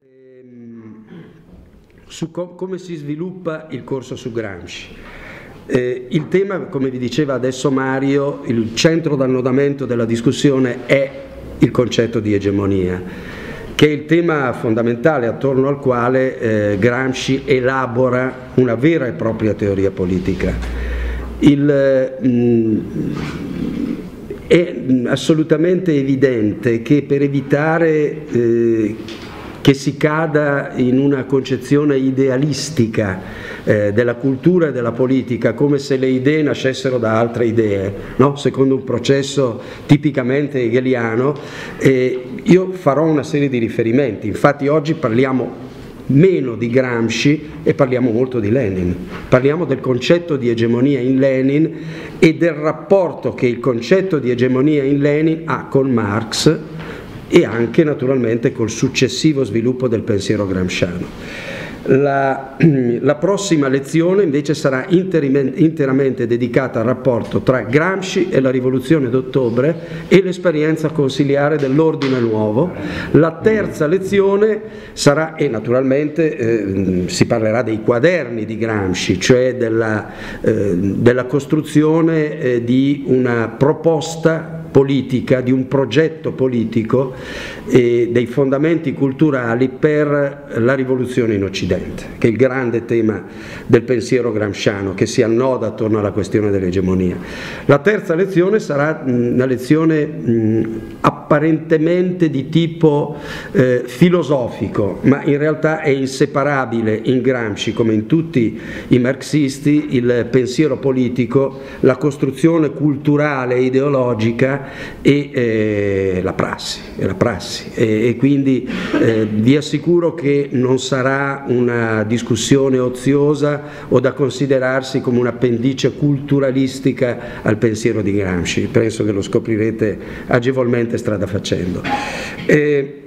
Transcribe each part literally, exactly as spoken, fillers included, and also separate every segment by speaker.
Speaker 1: Su com come si sviluppa il corso su Gramsci. Eh, il tema, come vi diceva adesso Mario, il centro d'annodamento della discussione è il concetto di egemonia, che è il tema fondamentale attorno al quale eh, Gramsci elabora una vera e propria teoria politica. Il, mh, è assolutamente evidente che per evitare eh, che si cada in una concezione idealistica eh, della cultura e della politica, come se le idee nascessero da altre idee, no? Secondo un processo tipicamente hegeliano, eh, io farò una serie di riferimenti. Infatti oggi parliamo meno di Gramsci e parliamo molto di Lenin. Parliamo del concetto di egemonia in Lenin e del rapporto che il concetto di egemonia in Lenin ha con Marx e anche naturalmente col successivo sviluppo del pensiero gramsciano. La, la prossima lezione invece sarà interamente dedicata al rapporto tra Gramsci e la rivoluzione d'ottobre e l'esperienza consiliare dell'ordine nuovo. La terza lezione sarà, e naturalmente eh, si parlerà dei quaderni di Gramsci, cioè della, eh, della costruzione eh, di una proposta politica, di un progetto politico e dei fondamenti culturali per la rivoluzione in Occidente, che è il grande tema del pensiero gramsciano che si annoda attorno alla questione dell'egemonia. La terza lezione sarà una lezione mh, apparentemente di tipo eh, filosofico, ma in realtà è inseparabile in Gramsci, come in tutti i marxisti, il pensiero politico, la costruzione culturale e ideologica e eh, la prassi, e, la prassi. E, e quindi eh, vi assicuro che non sarà una discussione oziosa o da considerarsi come un'appendice culturalistica al pensiero di Gramsci. Penso che lo scoprirete agevolmente strada facendo. Eh,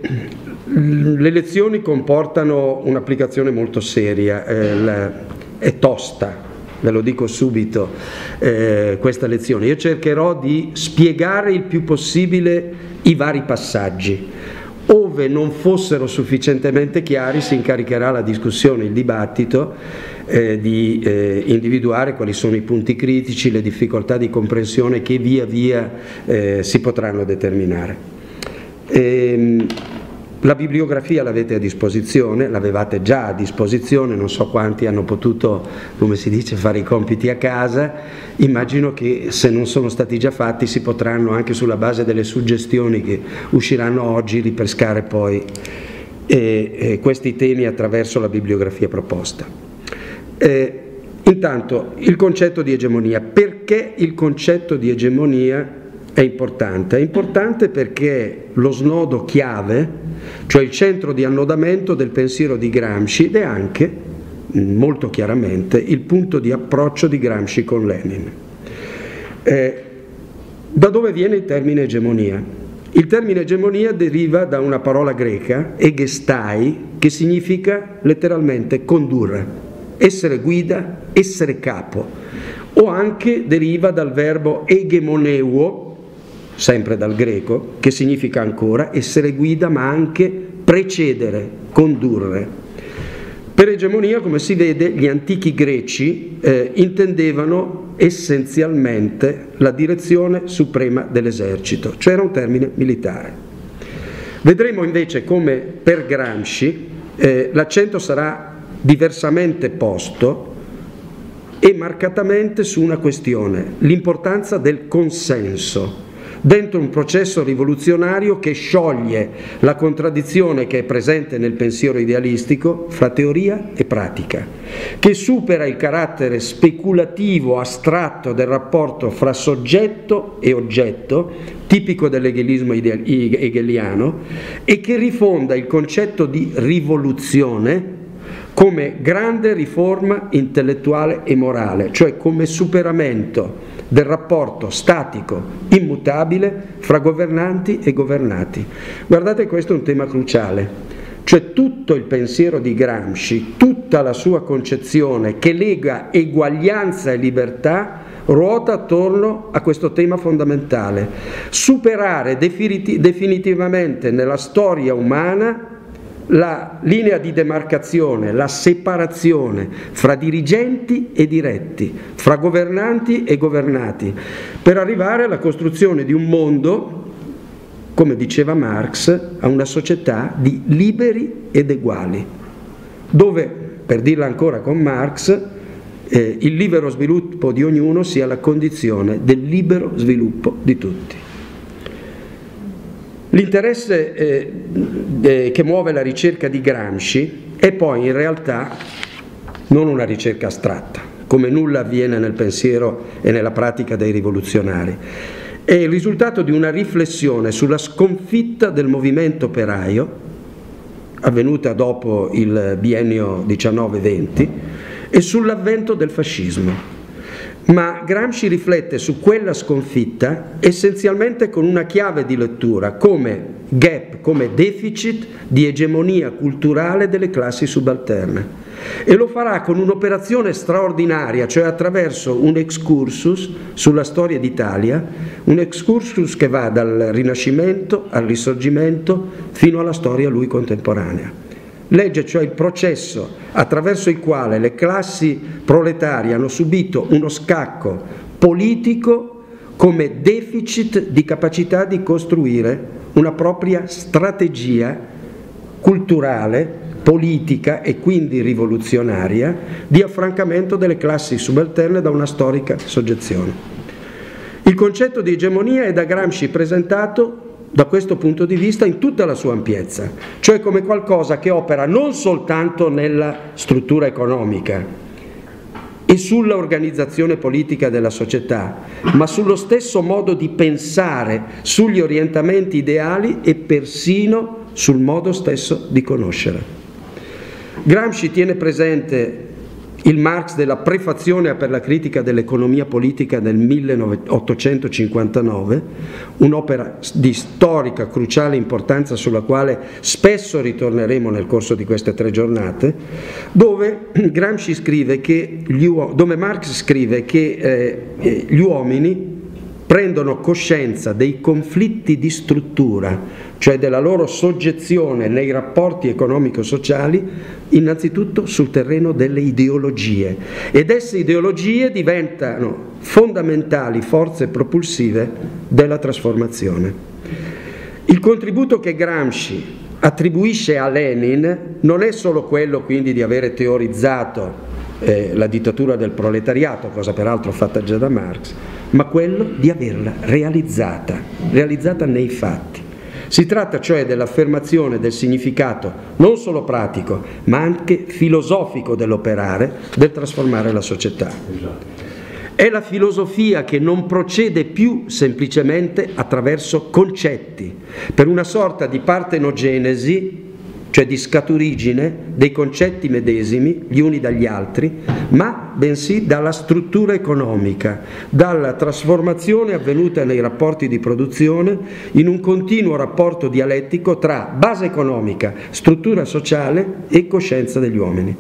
Speaker 1: le lezioni comportano un'applicazione molto seria, eh, la, è tosta. Ve lo dico subito, eh, questa lezione. Io cercherò di spiegare il più possibile i vari passaggi. Ove non fossero sufficientemente chiari si incaricherà la discussione, il dibattito, eh, di eh, individuare quali sono i punti critici, le difficoltà di comprensione che via via eh, si potranno determinare. Ehm, La bibliografia l'avete a disposizione, l'avevate già a disposizione, non so quanti hanno potuto, come si dice, fare i compiti a casa. Immagino che se non sono stati già fatti si potranno, anche sulla base delle suggestioni che usciranno oggi, ripescare poi eh, eh, questi temi attraverso la bibliografia proposta. Eh, intanto il concetto di egemonia. Perché il concetto di egemonia è importante? È importante perché lo snodo chiave, cioè il centro di annodamento del pensiero di Gramsci, ed è anche, molto chiaramente, il punto di approccio di Gramsci con Lenin. Eh, da dove viene il termine egemonia? Il termine egemonia deriva da una parola greca, egestai, che significa letteralmente condurre, essere guida, essere capo, o anche deriva dal verbo egemoneuo, sempre dal greco, che significa ancora essere guida ma anche precedere, condurre. Per egemonia, come si vede, gli antichi greci eh, intendevano essenzialmente la direzione suprema dell'esercito, cioè era un termine militare. Vedremo invece come per Gramsci eh, l'accento sarà diversamente posto e marcatamente su una questione, l'importanza del consenso dentro un processo rivoluzionario che scioglie la contraddizione che è presente nel pensiero idealistico fra teoria e pratica, che supera il carattere speculativo astratto del rapporto fra soggetto e oggetto, tipico dell'hegelismo hegeliano, e che rifonda il concetto di rivoluzione come grande riforma intellettuale e morale, cioè come superamento del rapporto statico, immutabile, fra governanti e governati. Guardate, questo è un tema cruciale, cioè tutto il pensiero di Gramsci, tutta la sua concezione che lega eguaglianza e libertà ruota attorno a questo tema fondamentale: superare definitivamente nella storia umana la linea di demarcazione, la separazione fra dirigenti e diretti, fra governanti e governati, per arrivare alla costruzione di un mondo, come diceva Marx, a una società di liberi ed eguali, dove, per dirla ancora con Marx, eh, il libero sviluppo di ognuno sia la condizione del libero sviluppo di tutti. L'interesse eh, eh, che muove la ricerca di Gramsci è poi in realtà non una ricerca astratta, come nulla avviene nel pensiero e nella pratica dei rivoluzionari. È il risultato di una riflessione sulla sconfitta del movimento operaio, avvenuta dopo il biennio diciannove venti, e sull'avvento del fascismo. Ma Gramsci riflette su quella sconfitta essenzialmente con una chiave di lettura come gap, come deficit di egemonia culturale delle classi subalterne, e lo farà con un'operazione straordinaria, cioè attraverso un excursus sulla storia d'Italia, un excursus che va dal Rinascimento al Risorgimento fino alla storia a lui contemporanea. Legge cioè il processo attraverso il quale le classi proletarie hanno subito uno scacco politico come deficit di capacità di costruire una propria strategia culturale, politica e quindi rivoluzionaria di affrancamento delle classi subalterne da una storica soggezione. Il concetto di egemonia è da Gramsci presentato da questo punto di vista in tutta la sua ampiezza, cioè come qualcosa che opera non soltanto nella struttura economica e sulla organizzazione politica della società, ma sullo stesso modo di pensare, sugli orientamenti ideali e persino sul modo stesso di conoscere. Gramsci tiene presente il Marx della Prefazione per la critica dell'economia politica del milleottocentocinquantanove, un'opera di storica cruciale importanza sulla quale spesso ritorneremo nel corso di queste tre giornate, dove Gramsci scrive che gli uo- dove Marx scrive che eh, gli uomini prendono coscienza dei conflitti di struttura, cioè della loro soggezione nei rapporti economico-sociali, innanzitutto sul terreno delle ideologie, ed esse ideologie diventano fondamentali forze propulsive della trasformazione. Il contributo che Gramsci attribuisce a Lenin non è solo quello quindi di avere teorizzato eh, la dittatura del proletariato, cosa peraltro fatta già da Marx, ma quello di averla realizzata, realizzata nei fatti. Si tratta cioè dell'affermazione del significato non solo pratico, ma anche filosofico dell'operare, del trasformare la società. È la filosofia che non procede più semplicemente attraverso concetti, per una sorta di partenogenesi, cioè di scaturigine dei concetti medesimi gli uni dagli altri, ma bensì dalla struttura economica, dalla trasformazione avvenuta nei rapporti di produzione in un continuo rapporto dialettico tra base economica, struttura sociale e coscienza degli uomini.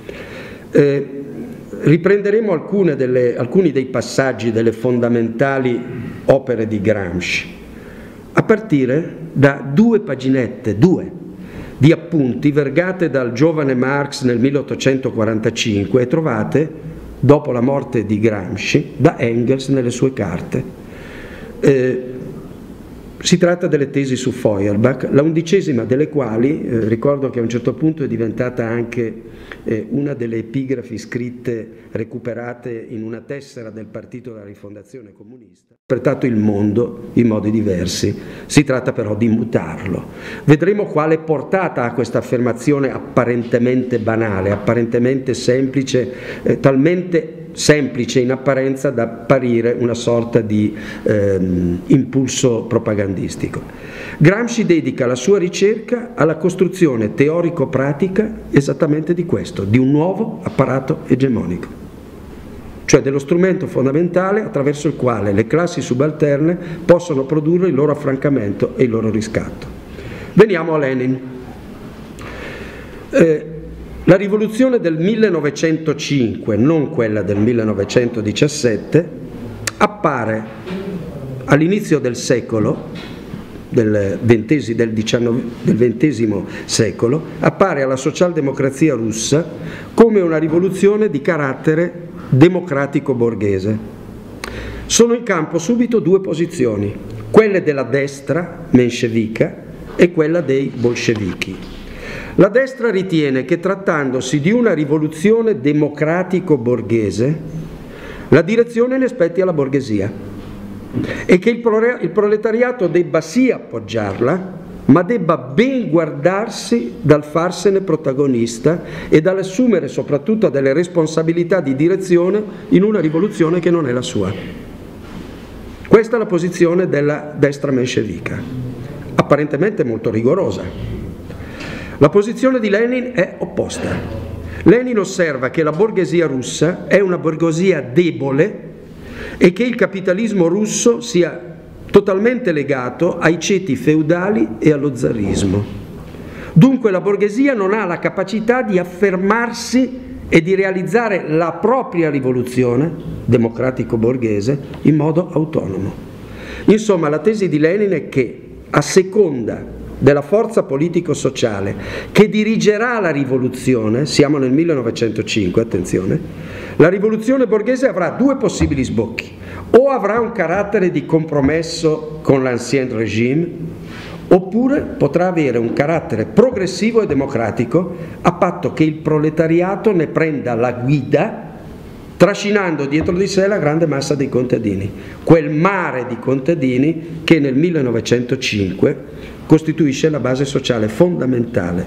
Speaker 1: Eh, riprenderemo alcune delle, alcuni dei passaggi delle fondamentali opere di Gramsci, a partire da due paginette, due, di appunti vergate dal giovane Marx nel milleottocentoquarantacinque e trovate, dopo la morte di Gramsci, da Engels nelle sue carte. Eh, si tratta delle tesi su Feuerbach, la undicesima delle quali, eh, ricordo che a un certo punto è diventata anche eh, una delle epigrafi scritte, recuperate in una tessera del Partito della Rifondazione Comunista, ha interpretato il mondo in modi diversi. Si tratta però di mutarlo. Vedremo quale portata ha questa affermazione apparentemente banale, apparentemente semplice, eh, talmente semplice in apparenza da apparire una sorta di ehm, impulso propagandistico. Gramsci dedica la sua ricerca alla costruzione teorico-pratica esattamente di questo, di un nuovo apparato egemonico, cioè dello strumento fondamentale attraverso il quale le classi subalterne possono produrre il loro affrancamento e il loro riscatto. Veniamo a Lenin. Eh, La rivoluzione del millenovecentocinque, non quella del millenovecentodiciassette, appare all'inizio del secolo del ventesimo, del diciannove, del ventesimo secolo appare alla socialdemocrazia russa come una rivoluzione di carattere democratico borghese. Sono in campo subito due posizioni, quelle della destra menscevica e quella dei bolscevichi. La destra ritiene che trattandosi di una rivoluzione democratico borghese, la direzione ne spetti alla borghesia e che il proletariato debba sì appoggiarla, ma debba ben guardarsi dal farsene protagonista e dall'assumere soprattutto delle responsabilità di direzione in una rivoluzione che non è la sua. Questa è la posizione della destra menscevica, apparentemente molto rigorosa. La posizione di Lenin è opposta. Lenin osserva che la borghesia russa è una borghesia debole e che il capitalismo russo sia totalmente legato ai ceti feudali e allo zarismo. Dunque la borghesia non ha la capacità di affermarsi e di realizzare la propria rivoluzione democratico-borghese in modo autonomo. Insomma, la tesi di Lenin è che, a seconda della forza politico-sociale che dirigerà la rivoluzione, siamo nel millenovecentocinque, attenzione, la rivoluzione borghese avrà due possibili sbocchi: o avrà un carattere di compromesso con l'ancien régime, oppure potrà avere un carattere progressivo e democratico a patto che il proletariato ne prenda la guida, trascinando dietro di sé la grande massa dei contadini, quel mare di contadini che nel millenovecentocinque costituisce la base sociale fondamentale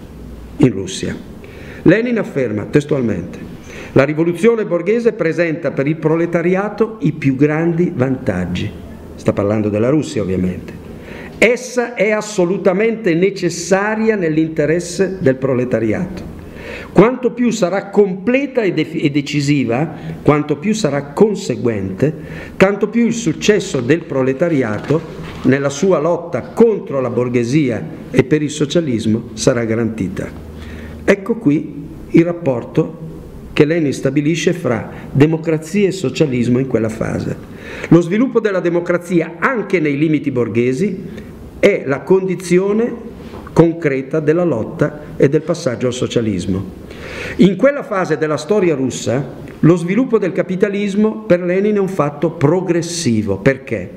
Speaker 1: in Russia. Lenin afferma testualmente: la rivoluzione borghese presenta per il proletariato i più grandi vantaggi. Sta parlando della Russia, ovviamente. Essa è assolutamente necessaria nell'interesse del proletariato. Quanto più sarà completa e, de- e decisiva, quanto più sarà conseguente, tanto più il successo del proletariato nella sua lotta contro la borghesia e per il socialismo sarà garantita. Ecco qui il rapporto che Lenin stabilisce fra democrazia e socialismo in quella fase. Lo sviluppo della democrazia, anche nei limiti borghesi, è la condizione concreta della lotta e del passaggio al socialismo. In quella fase della storia russa, lo sviluppo del capitalismo per Lenin è un fatto progressivo. Perché?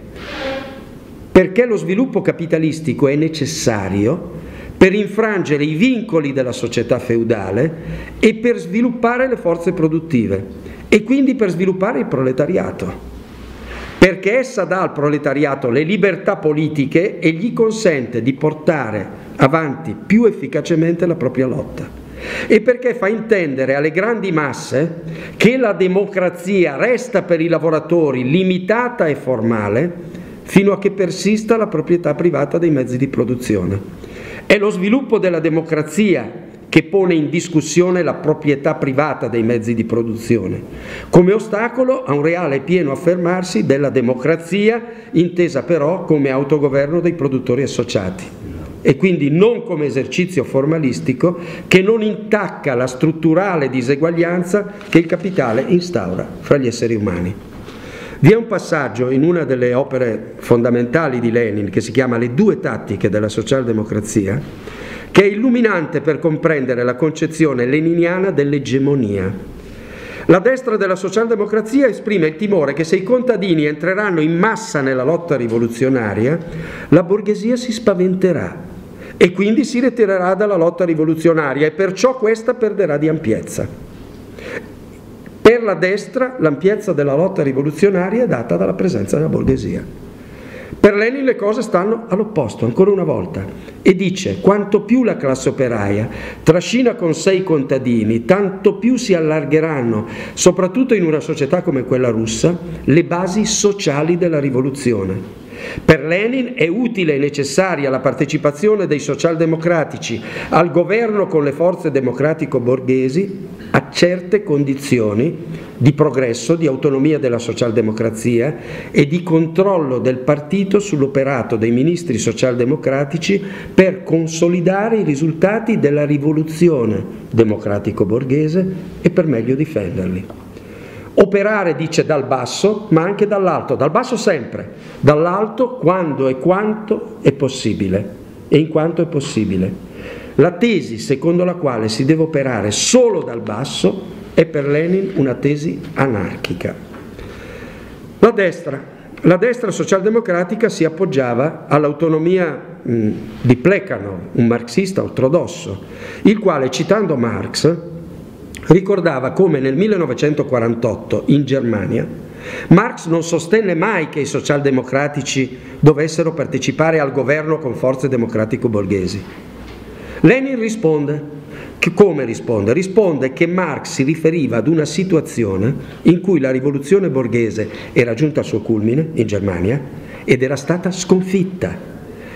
Speaker 1: Perché lo sviluppo capitalistico è necessario per infrangere i vincoli della società feudale e per sviluppare le forze produttive e quindi per sviluppare il proletariato. Perché essa dà al proletariato le libertà politiche e gli consente di portare avanti più efficacemente la propria lotta. E perché fa intendere alle grandi masse che la democrazia resta per i lavoratori limitata e formale fino a che persista la proprietà privata dei mezzi di produzione. È lo sviluppo della democrazia che pone in discussione la proprietà privata dei mezzi di produzione, come ostacolo a un reale e pieno affermarsi della democrazia, intesa però come autogoverno dei produttori associati, e quindi non come esercizio formalistico che non intacca la strutturale diseguaglianza che il capitale instaura fra gli esseri umani. Vi è un passaggio in una delle opere fondamentali di Lenin che si chiama Le due tattiche della socialdemocrazia, che è illuminante per comprendere la concezione leniniana dell'egemonia. La destra della socialdemocrazia esprime il timore che se i contadini entreranno in massa nella lotta rivoluzionaria, la borghesia si spaventerà e quindi si ritirerà dalla lotta rivoluzionaria e perciò questa perderà di ampiezza. Per la destra l'ampiezza della lotta rivoluzionaria è data dalla presenza della borghesia. Per Lenin le cose stanno all'opposto, ancora una volta, e dice: quanto più la classe operaia trascina con sé i contadini, tanto più si allargheranno, soprattutto in una società come quella russa, le basi sociali della rivoluzione. Per Lenin è utile e necessaria la partecipazione dei socialdemocratici al governo con le forze democratico-borghesi a certe condizioni di progresso, di autonomia della socialdemocrazia e di controllo del partito sull'operato dei ministri socialdemocratici per consolidare i risultati della rivoluzione democratico-borghese e per meglio difenderli. Operare, dice, dal basso, ma anche dall'alto, dal basso sempre, dall'alto quando e quanto è possibile, e in quanto è possibile. La tesi secondo la quale si deve operare solo dal basso è per Lenin una tesi anarchica. La destra, la destra socialdemocratica si appoggiava all'autonomia mh, di Plekhanov, un marxista ortodosso, il quale, citando Marx, ricordava come nel millenovecentoquarantotto in Germania Marx non sostenne mai che i socialdemocratici dovessero partecipare al governo con forze democratico-borghesi. Lenin risponde, che come risponde? Risponde che Marx si riferiva ad una situazione in cui la rivoluzione borghese era giunta al suo culmine in Germania ed era stata sconfitta.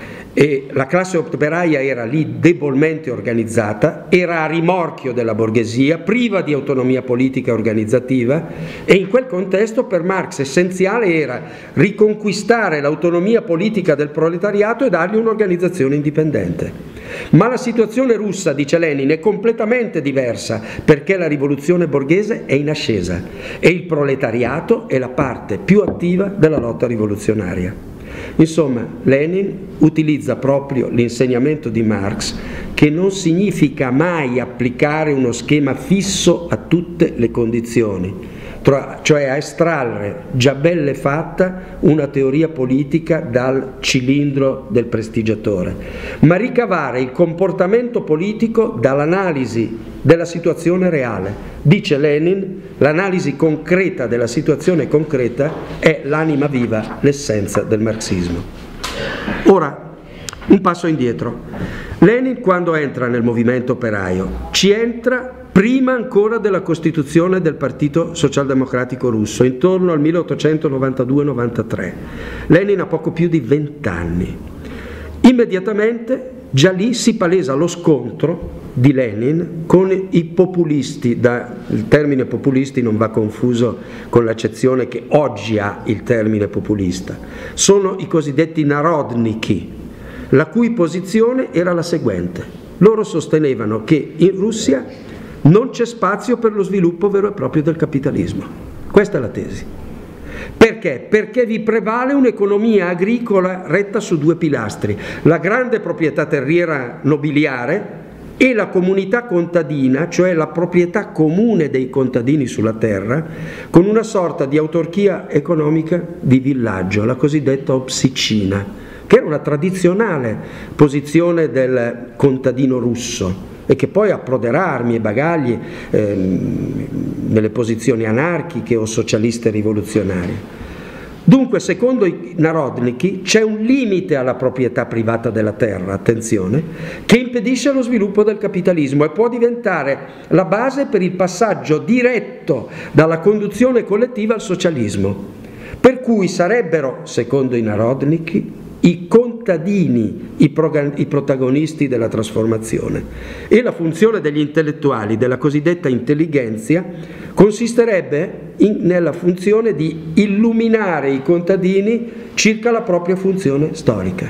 Speaker 1: E la classe operaia era lì debolmente organizzata, era a rimorchio della borghesia, priva di autonomia politica e organizzativa, e in quel contesto per Marx essenziale era riconquistare l'autonomia politica del proletariato e dargli un'organizzazione indipendente. Ma la situazione russa, dice Lenin, è completamente diversa perché la rivoluzione borghese è in ascesa e il proletariato è la parte più attiva della lotta rivoluzionaria. Insomma, Lenin utilizza proprio l'insegnamento di Marx, che non significa mai applicare uno schema fisso a tutte le condizioni, cioè a estrarre, già belle fatta, una teoria politica dal cilindro del prestigiatore, ma ricavare il comportamento politico dall'analisi della situazione reale. Dice Lenin, l'analisi concreta della situazione concreta è l'anima viva, l'essenza del marxismo. Ora, un passo indietro. Lenin, quando entra nel movimento operaio, ci entra prima ancora della costituzione del Partito Socialdemocratico Russo, intorno al milleottocentonovantadue novantatré. Lenin ha poco più di vent'anni. Immediatamente, già lì si palesa lo scontro di Lenin con i populisti. Da, il termine populisti non va confuso con l'accezione che oggi ha il termine populista. Sono i cosiddetti narodniki, la cui posizione era la seguente. Loro sostenevano che in Russia non c'è spazio per lo sviluppo vero e proprio del capitalismo. Questa è la tesi. Perché? Perché vi prevale un'economia agricola retta su due pilastri: la grande proprietà terriera nobiliare e la comunità contadina, cioè la proprietà comune dei contadini sulla terra, con una sorta di autarchia economica di villaggio, la cosiddetta obsicina, che era una tradizionale posizione del contadino russo e che poi approderà armi e bagagli ehm, nelle posizioni anarchiche o socialiste rivoluzionarie. Dunque, secondo i narodniki, c'è un limite alla proprietà privata della terra, attenzione, che impedisce lo sviluppo del capitalismo e può diventare la base per il passaggio diretto dalla conduzione collettiva al socialismo. Per cui sarebbero, secondo i narodniki, i contadini i, i protagonisti della trasformazione, e la funzione degli intellettuali, della cosiddetta intellighenzia, consisterebbe in, nella funzione di illuminare i contadini circa la propria funzione storica.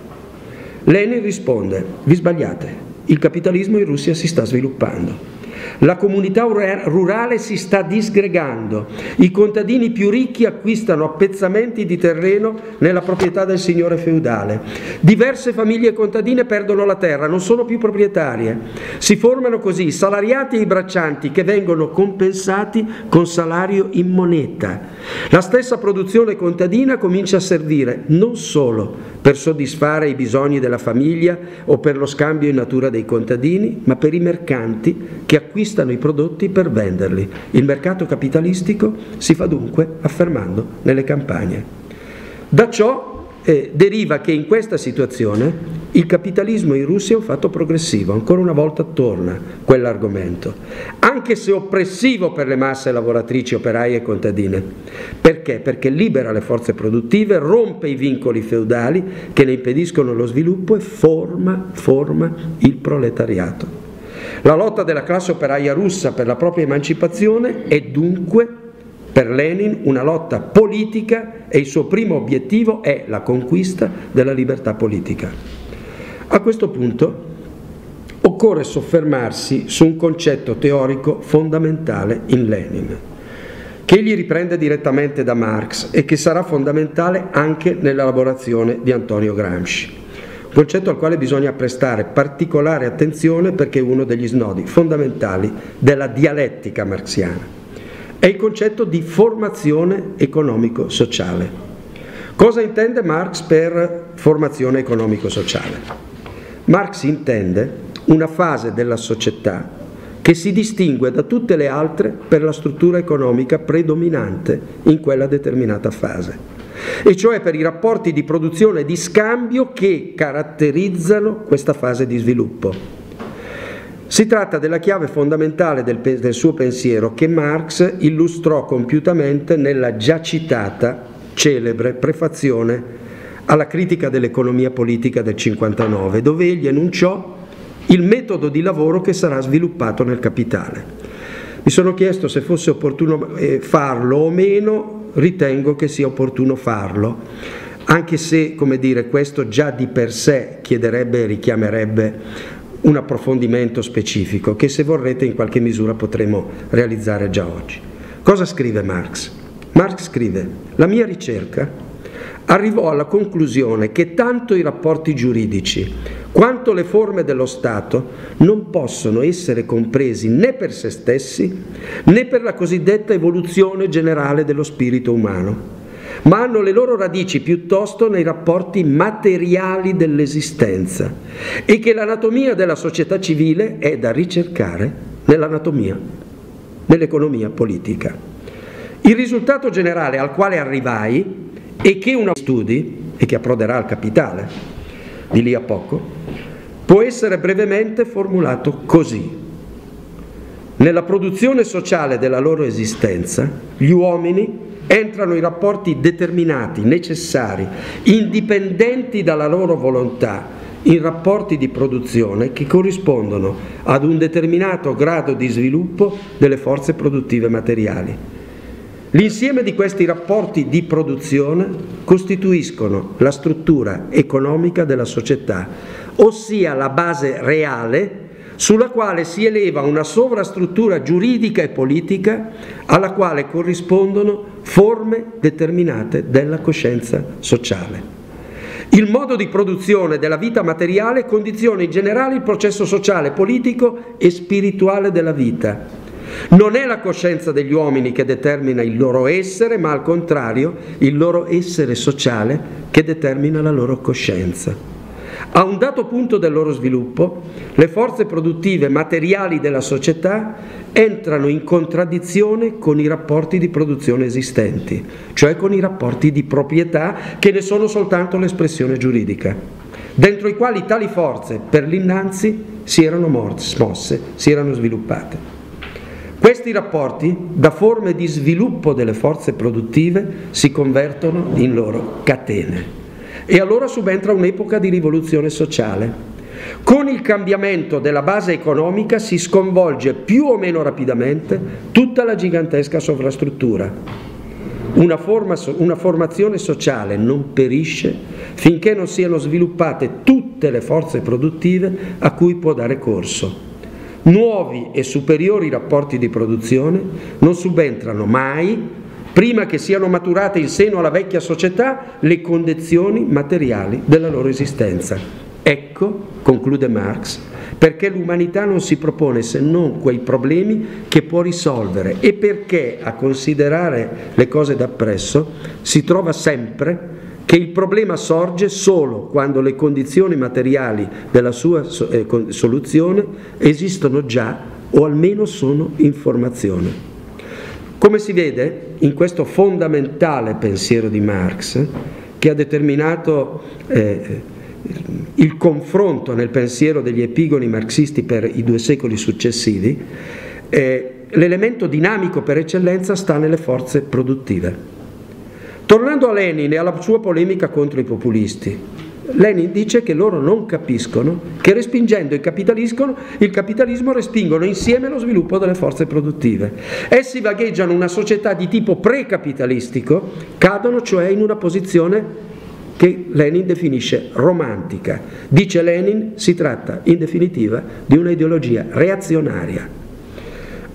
Speaker 1: Lenin risponde: vi sbagliate, il capitalismo in Russia si sta sviluppando. La comunità rurale si sta disgregando, i contadini più ricchi acquistano appezzamenti di terreno nella proprietà del signore feudale, diverse famiglie contadine perdono la terra, non sono più proprietarie, si formano così salariati e braccianti che vengono compensati con salario in moneta. La stessa produzione contadina comincia a servire non solo per soddisfare i bisogni della famiglia o per lo scambio in natura dei contadini, ma per i mercanti che acquistano i prodotti per venderli. Il mercato capitalistico si fa dunque affermando nelle campagne. Da ciò eh, deriva che in questa situazione il capitalismo in Russia è un fatto progressivo, ancora una volta torna quell'argomento, anche se oppressivo per le masse lavoratrici, operaie e contadine. Perché? Perché libera le forze produttive, rompe i vincoli feudali che ne impediscono lo sviluppo e forma, forma il proletariato. La lotta della classe operaia russa per la propria emancipazione è dunque per Lenin una lotta politica e il suo primo obiettivo è la conquista della libertà politica. A questo punto occorre soffermarsi su un concetto teorico fondamentale in Lenin. che egli riprende direttamente da Marx e che sarà fondamentale anche nell'elaborazione di Antonio Gramsci. Un concetto al quale bisogna prestare particolare attenzione perché è uno degli snodi fondamentali della dialettica marxiana. È il concetto di formazione economico-sociale. Cosa intende Marx per formazione economico-sociale? Marx intende una fase della società che si distingue da tutte le altre per la struttura economica predominante in quella determinata fase, e cioè per i rapporti di produzione e di scambio che caratterizzano questa fase di sviluppo. Si tratta della chiave fondamentale del, del suo pensiero che Marx illustrò compiutamente nella già citata celebre prefazione alla critica dell'economia politica del cinquantanove, dove egli enunciò il metodo di lavoro che sarà sviluppato nel Capitale. Mi sono chiesto se fosse opportuno farlo o meno, ritengo che sia opportuno farlo, anche se, come dire, questo già di per sé chiederebbe e richiamerebbe un approfondimento specifico, che se vorrete in qualche misura potremo realizzare già oggi. Cosa scrive Marx? Marx scrive: la mia ricerca arrivò alla conclusione che tanto i rapporti giuridici quanto le forme dello Stato non possono essere compresi né per se stessi né per la cosiddetta evoluzione generale dello spirito umano, ma hanno le loro radici piuttosto nei rapporti materiali dell'esistenza, e che l'anatomia della società civile è da ricercare nell'anatomia dell'economia politica. Il risultato generale al quale arrivai e che uno studi, e che approderà al Capitale di lì a poco, può essere brevemente formulato così: nella produzione sociale della loro esistenza gli uomini entrano in rapporti determinati, necessari, indipendenti dalla loro volontà, in rapporti di produzione che corrispondono ad un determinato grado di sviluppo delle forze produttive materiali. L'insieme di questi rapporti di produzione costituiscono la struttura economica della società, ossia la base reale sulla quale si eleva una sovrastruttura giuridica e politica alla quale corrispondono forme determinate della coscienza sociale. Il modo di produzione della vita materiale condiziona in generale il processo sociale, politico e spirituale della vita. Non è la coscienza degli uomini che determina il loro essere, ma al contrario il loro essere sociale che determina la loro coscienza. A un dato punto del loro sviluppo, le forze produttive materiali della società entrano in contraddizione con i rapporti di produzione esistenti, cioè con i rapporti di proprietà che ne sono soltanto l'espressione giuridica, dentro i quali tali forze per l'innanzi si erano mosse, si erano sviluppate. Questi rapporti, da forme di sviluppo delle forze produttive, si convertono in loro catene. E allora subentra un'epoca di rivoluzione sociale. Con il cambiamento della base economica si sconvolge più o meno rapidamente tutta la gigantesca sovrastruttura. Una, forma, una formazione sociale non perisce finché non siano sviluppate tutte le forze produttive a cui può dare corso. Nuovi e superiori rapporti di produzione non subentrano mai prima che siano maturate in seno alla vecchia società le condizioni materiali della loro esistenza. Ecco, conclude Marx, perché l'umanità non si propone se non quei problemi che può risolvere e perché a considerare le cose dappresso si trova sempre che il problema sorge solo quando le condizioni materiali della sua soluzione esistono già o almeno sono in formazione. Come si vede in questo fondamentale pensiero di Marx, che ha determinato eh, il confronto nel pensiero degli epigoni marxisti per i due secoli successivi, eh, l'elemento dinamico per eccellenza sta nelle forze produttive. Tornando a Lenin e alla sua polemica contro i populisti, Lenin dice che loro non capiscono che respingendo il capitalismo, il capitalismo respingono insieme lo sviluppo delle forze produttive. Essi vagheggiano una società di tipo pre-capitalistico, cadono cioè in una posizione che Lenin definisce romantica. Dice Lenin, si tratta in definitiva di una ideologia reazionaria.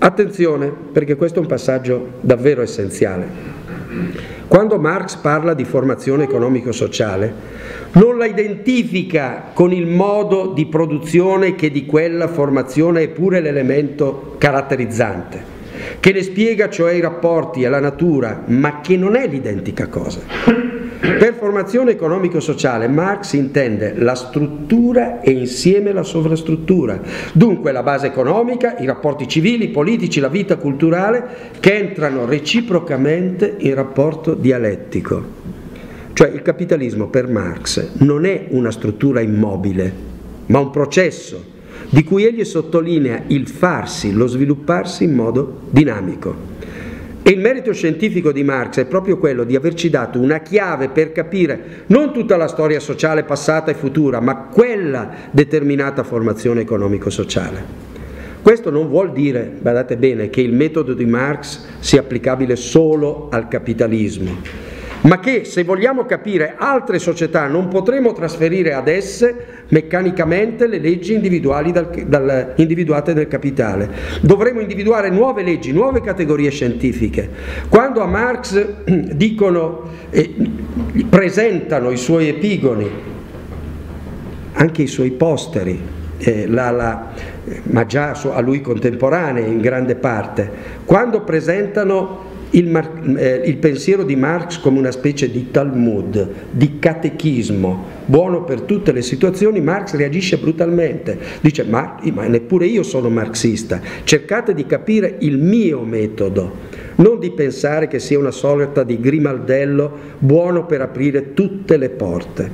Speaker 1: Attenzione, perché questo è un passaggio davvero essenziale. Quando Marx parla di formazione economico-sociale, non la identifica con il modo di produzione che di quella formazione è pure l'elemento caratterizzante, che ne spiega cioè i rapporti alla natura, ma che non è l'identica cosa. Per formazione economico-sociale Marx intende la struttura e insieme la sovrastruttura, dunque la base economica, i rapporti civili, politici, la vita culturale, che entrano reciprocamente in rapporto dialettico. Cioè il capitalismo per Marx non è una struttura immobile, ma un processo di cui egli sottolinea il farsi, lo svilupparsi in modo dinamico. E il merito scientifico di Marx è proprio quello di averci dato una chiave per capire non tutta la storia sociale passata e futura, ma quella determinata formazione economico-sociale. Questo non vuol dire, badate bene, che il metodo di Marx sia applicabile solo al capitalismo, ma che se vogliamo capire altre società non potremo trasferire ad esse meccanicamente le leggi individuali dal, dal, individuate nel capitale. Dovremo individuare nuove leggi, nuove categorie scientifiche. Quando a Marx dicono, eh, presentano i suoi epigoni, anche i suoi posteri, eh, la, la, ma già a lui contemporanei in grande parte, quando presentano Il, eh, il pensiero di Marx come una specie di Talmud, di catechismo, buono per tutte le situazioni, Marx reagisce brutalmente, dice ma, ma neppure io sono marxista, cercate di capire il mio metodo, non di pensare che sia una sorta di grimaldello buono per aprire tutte le porte.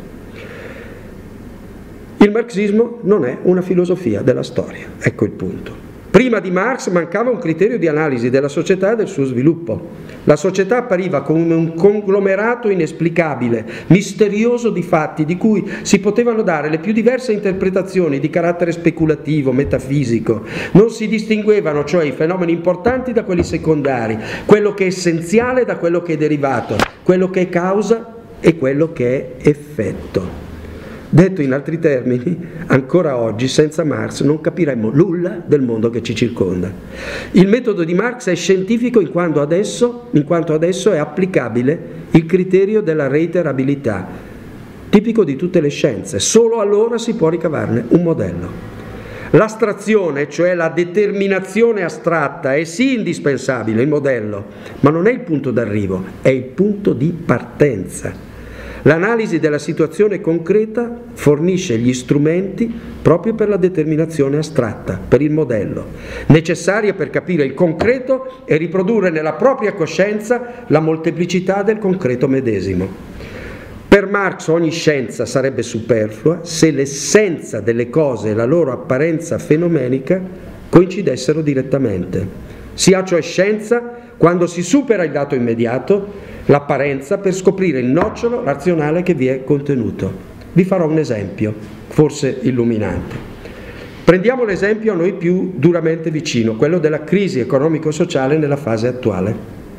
Speaker 1: Il marxismo non è una filosofia della storia, ecco il punto. Prima di Marx mancava un criterio di analisi della società e del suo sviluppo. La società appariva come un conglomerato inesplicabile, misterioso di fatti, di cui si potevano dare le più diverse interpretazioni di carattere speculativo, metafisico. Non si distinguevano cioè i fenomeni importanti da quelli secondari, quello che è essenziale da quello che è derivato, quello che è causa e quello che è effetto. Detto in altri termini, ancora oggi senza Marx non capiremmo nulla del mondo che ci circonda. Il metodo di Marx è scientifico in quanto adesso, in quanto adesso è applicabile il criterio della reiterabilità, tipico di tutte le scienze. Solo allora si può ricavarne un modello. L'astrazione, cioè la determinazione astratta, è sì indispensabile, il modello, ma non è il punto d'arrivo, è il punto di partenza. L'analisi della situazione concreta fornisce gli strumenti proprio per la determinazione astratta, per il modello, necessaria per capire il concreto e riprodurre nella propria coscienza la molteplicità del concreto medesimo. Per Marx ogni scienza sarebbe superflua se l'essenza delle cose e la loro apparenza fenomenica coincidessero direttamente. Si ha cioè scienza quando si supera il dato immediato, l'apparenza, per scoprire il nocciolo razionale che vi è contenuto. Vi farò un esempio, forse illuminante. Prendiamo l'esempio a noi più duramente vicino, quello della crisi economico-sociale nella fase attuale,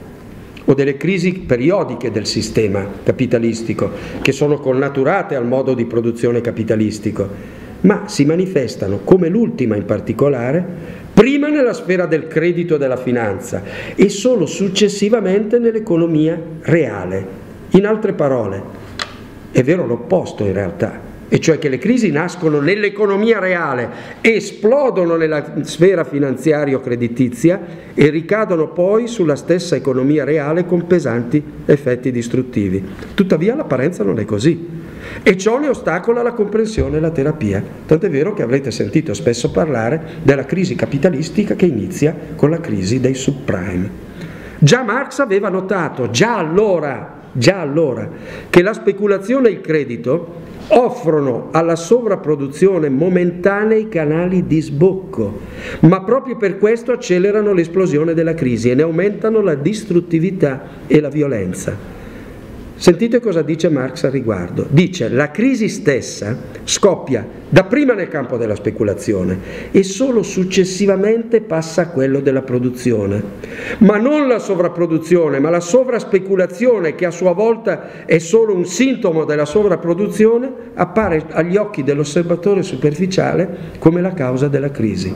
Speaker 1: o delle crisi periodiche del sistema capitalistico, che sono connaturate al modo di produzione capitalistico, ma si manifestano, come l'ultima in particolare, prima nella sfera del credito e della finanza e solo successivamente nell'economia reale. In altre parole, è vero l'opposto in realtà, e cioè che le crisi nascono nell'economia reale, esplodono nella sfera finanziario-creditizia e ricadono poi sulla stessa economia reale con pesanti effetti distruttivi. Tuttavia l'apparenza non è così. E ciò ne ostacola la comprensione e la terapia, tant'è vero che avrete sentito spesso parlare della crisi capitalistica che inizia con la crisi dei subprime. Già Marx aveva notato, già allora, già allora, che la speculazione e il credito offrono alla sovrapproduzione momentanei canali di sbocco, ma proprio per questo accelerano l'esplosione della crisi e ne aumentano la distruttività e la violenza. Sentite cosa dice Marx al riguardo. Dice: la crisi stessa scoppia dapprima nel campo della speculazione e solo successivamente passa a quello della produzione. Ma non la sovrapproduzione, ma la sovraspeculazione, che a sua volta è solo un sintomo della sovrapproduzione, appare agli occhi dell'osservatore superficiale come la causa della crisi.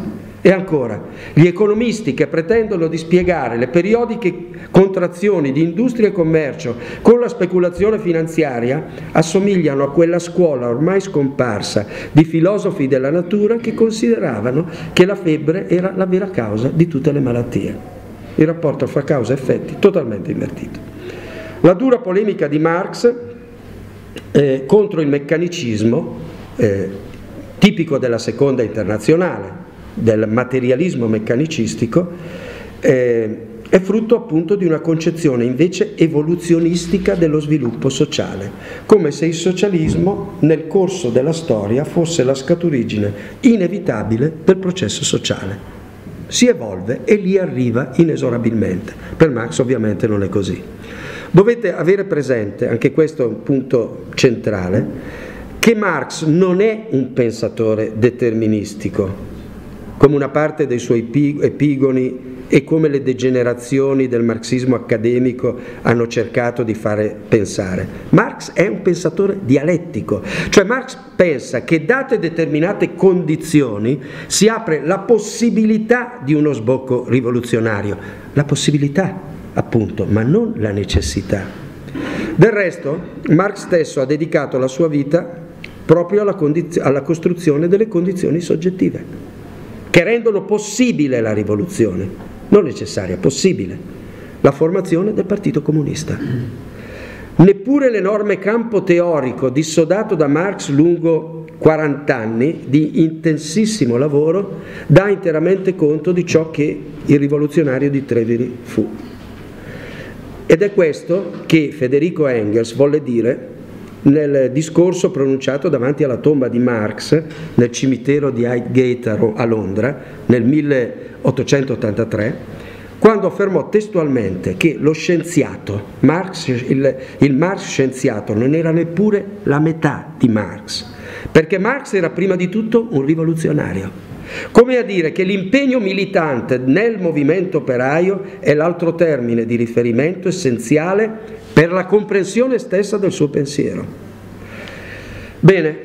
Speaker 1: E ancora, gli economisti che pretendono di spiegare le periodiche contrazioni di industria e commercio con la speculazione finanziaria assomigliano a quella scuola ormai scomparsa di filosofi della natura che consideravano che la febbre era la vera causa di tutte le malattie. Il rapporto fra causa e effetti totalmente invertito. La dura polemica di Marx eh, contro il meccanicismo eh, tipico della seconda internazionale, del materialismo meccanicistico, eh, è frutto appunto di una concezione invece evoluzionistica dello sviluppo sociale, come se il socialismo nel corso della storia fosse la scaturigine inevitabile del processo sociale. Si evolve e lì arriva inesorabilmente. Per Marx ovviamente non è così. Dovete avere presente, anche questo è un punto centrale, che Marx non è un pensatore deterministico, come una parte dei suoi epigoni e come le degenerazioni del marxismo accademico hanno cercato di fare pensare. Marx è un pensatore dialettico, cioè Marx pensa che date determinate condizioni si apre la possibilità di uno sbocco rivoluzionario, la possibilità appunto, ma non la necessità. Del resto Marx stesso ha dedicato la sua vita proprio alla, alla costruzione delle condizioni soggettive che rendono possibile la rivoluzione, non necessaria, possibile, la formazione del Partito Comunista. Neppure l'enorme campo teorico dissodato da Marx lungo quaranta anni di intensissimo lavoro dà interamente conto di ciò che il rivoluzionario di Treviri fu. Ed è questo che Federico Engels volle dire nel discorso pronunciato davanti alla tomba di Marx nel cimitero di Highgate a Londra nel milleottocentottantatré, quando affermò testualmente che lo scienziato, Marx, il, il Marx scienziato non era neppure la metà di Marx, perché Marx era prima di tutto un rivoluzionario. Come a dire che l'impegno militante nel movimento operaio è l'altro termine di riferimento essenziale per la comprensione stessa del suo pensiero. Bene,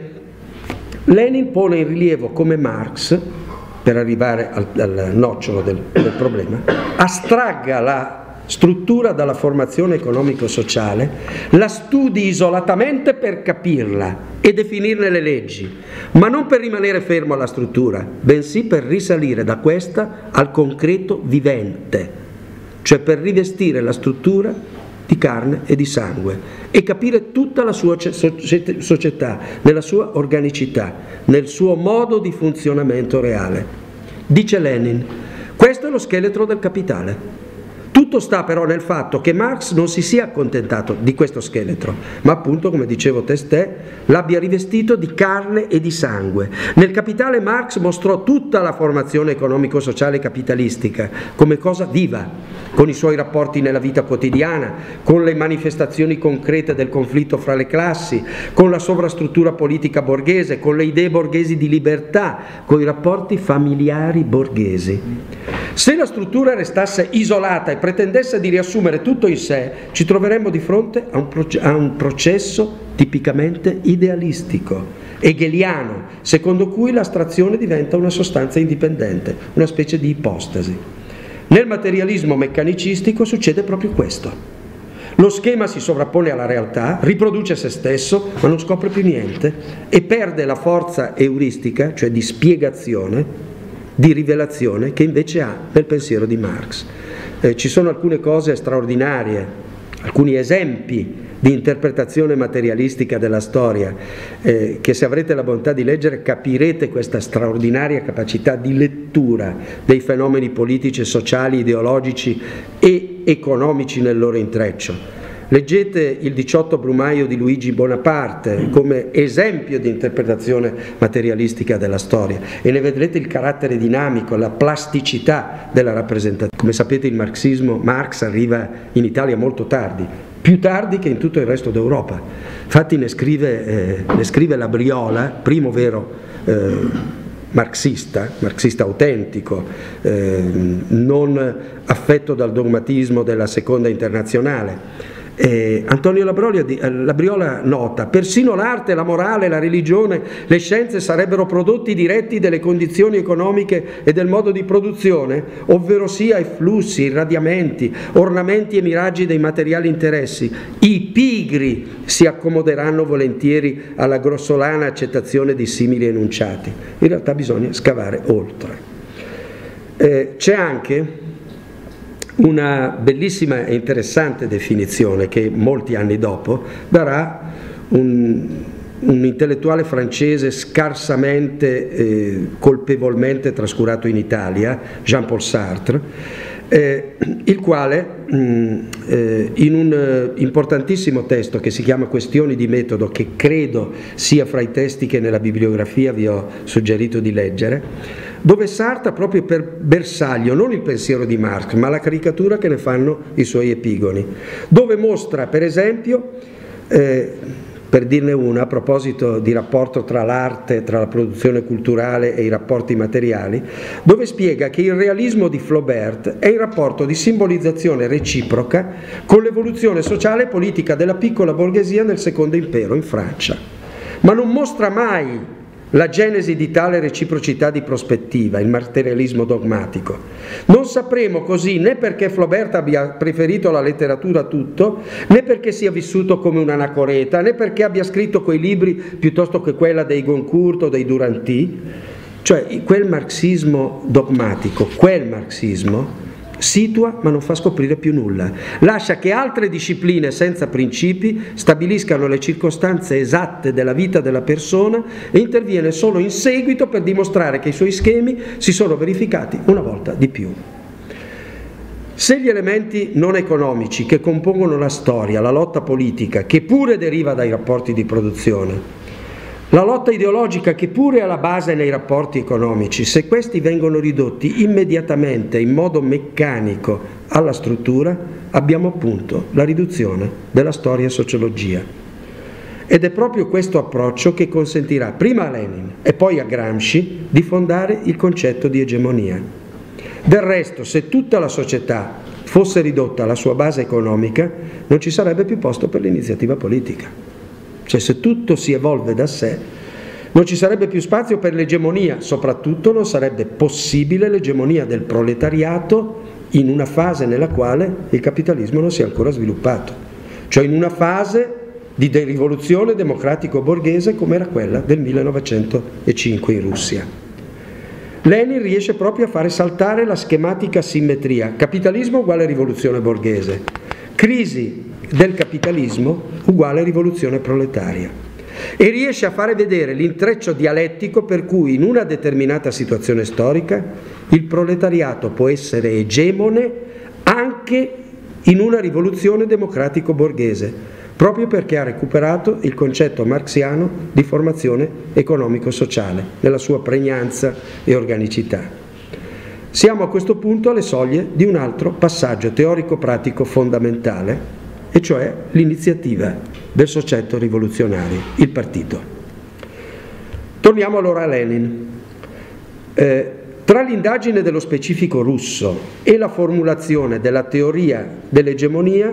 Speaker 1: Lenin pone in rilievo come Marx, per arrivare al, al nocciolo del, del problema, astragga la struttura dalla formazione economico-sociale, la studi isolatamente per capirla e definirne le leggi, ma non per rimanere fermo alla struttura, bensì per risalire da questa al concreto vivente, cioè per rivestire la struttura di carne e di sangue e capire tutta la sua società, nella sua organicità, nel suo modo di funzionamento reale. Dice Lenin, questo è lo scheletro del capitale. Tutto sta però nel fatto che Marx non si sia accontentato di questo scheletro, ma appunto, come dicevo testè, l'abbia rivestito di carne e di sangue. Nel Capitale Marx mostrò tutta la formazione economico-sociale capitalistica come cosa viva, con i suoi rapporti nella vita quotidiana, con le manifestazioni concrete del conflitto fra le classi, con la sovrastruttura politica borghese, con le idee borghesi di libertà, con i rapporti familiari borghesi. Se la struttura restasse isolata e pretendesse di riassumere tutto in sé, ci troveremmo di fronte a un, proce- a un processo tipicamente idealistico, hegeliano, secondo cui l'astrazione diventa una sostanza indipendente, una specie di ipostasi. Nel materialismo meccanicistico succede proprio questo. Lo schema si sovrappone alla realtà, riproduce se stesso, ma non scopre più niente e perde la forza euristica, cioè di spiegazione, di rivelazione, che invece ha nel pensiero di Marx. Eh, ci sono alcune cose straordinarie, alcuni esempi di interpretazione materialistica della storia, eh, che se avrete la bontà di leggere capirete questa straordinaria capacità di lettura dei fenomeni politici, sociali, ideologici e economici nel loro intreccio. Leggete il diciotto Brumaio di Luigi Bonaparte come esempio di interpretazione materialistica della storia e ne vedrete il carattere dinamico, la plasticità della rappresentazione. Come sapete il marxismo, Marx arriva in Italia molto tardi, più tardi che in tutto il resto d'Europa. Infatti ne scrive, eh, ne scrive la Briola, primo vero eh, marxista, marxista autentico, eh, non affetto dal dogmatismo della seconda internazionale. Eh, Antonio Labriola, eh, Labriola nota: persino l'arte, la morale, la religione, le scienze sarebbero prodotti diretti delle condizioni economiche e del modo di produzione, ovvero sia i flussi, i radiamenti, ornamenti e miraggi dei materiali interessi. I pigri si accomoderanno volentieri alla grossolana accettazione di simili enunciati. In realtà bisogna scavare oltre. Eh, c'è anche una bellissima e interessante definizione che molti anni dopo darà un, un intellettuale francese scarsamente, eh, colpevolmente trascurato in Italia, Jean-Paul Sartre, eh, il quale mh, eh, in un eh, importantissimo testo che si chiama Questioni di metodo, che credo sia fra i testi che nella bibliografia vi ho suggerito di leggere, dove Sartre ha proprio per bersaglio non il pensiero di Marx, ma la caricatura che ne fanno i suoi epigoni, dove mostra per esempio, eh, per dirne una, a proposito di rapporto tra l'arte, tra la produzione culturale e i rapporti materiali, dove spiega che il realismo di Flaubert è in rapporto di simbolizzazione reciproca con l'evoluzione sociale e politica della piccola borghesia nel secondo impero in Francia, ma non mostra mai la genesi di tale reciprocità di prospettiva, il materialismo dogmatico. Non sapremo così né perché Flaubert abbia preferito la letteratura a tutto, né perché sia vissuto come un anacoreta, né perché abbia scritto quei libri piuttosto che quella dei Goncourt o dei Duranty. Cioè quel marxismo dogmatico, quel marxismo situa ma non fa scoprire più nulla, lascia che altre discipline senza principi stabiliscano le circostanze esatte della vita della persona e interviene solo in seguito per dimostrare che i suoi schemi si sono verificati una volta di più. Se gli elementi non economici che compongono la storia, la lotta politica, che pure deriva dai rapporti di produzione, la lotta ideologica che pure è alla base nei rapporti economici, se questi vengono ridotti immediatamente in modo meccanico alla struttura, abbiamo appunto la riduzione della storia e sociologia. Ed è proprio questo approccio che consentirà prima a Lenin e poi a Gramsci di fondare il concetto di egemonia. Del resto, se tutta la società fosse ridotta alla sua base economica, non ci sarebbe più posto per l'iniziativa politica. Cioè, se tutto si evolve da sé, non ci sarebbe più spazio per l'egemonia, soprattutto non sarebbe possibile l'egemonia del proletariato in una fase nella quale il capitalismo non si è ancora sviluppato, cioè in una fase di rivoluzione democratico-borghese come era quella del millenovecentocinque in Russia. Lenin riesce proprio a fare saltare la schematica simmetria, capitalismo uguale rivoluzione borghese, crisi del capitalismo uguale rivoluzione proletaria, e riesce a fare vedere l'intreccio dialettico per cui in una determinata situazione storica il proletariato può essere egemone anche in una rivoluzione democratico-borghese, proprio perché ha recuperato il concetto marxiano di formazione economico-sociale nella sua pregnanza e organicità. Siamo a questo punto alle soglie di un altro passaggio teorico-pratico fondamentale, e cioè l'iniziativa del soggetto rivoluzionario, il partito. Torniamo allora a Lenin. Eh, tra l'indagine dello specifico russo e la formulazione della teoria dell'egemonia,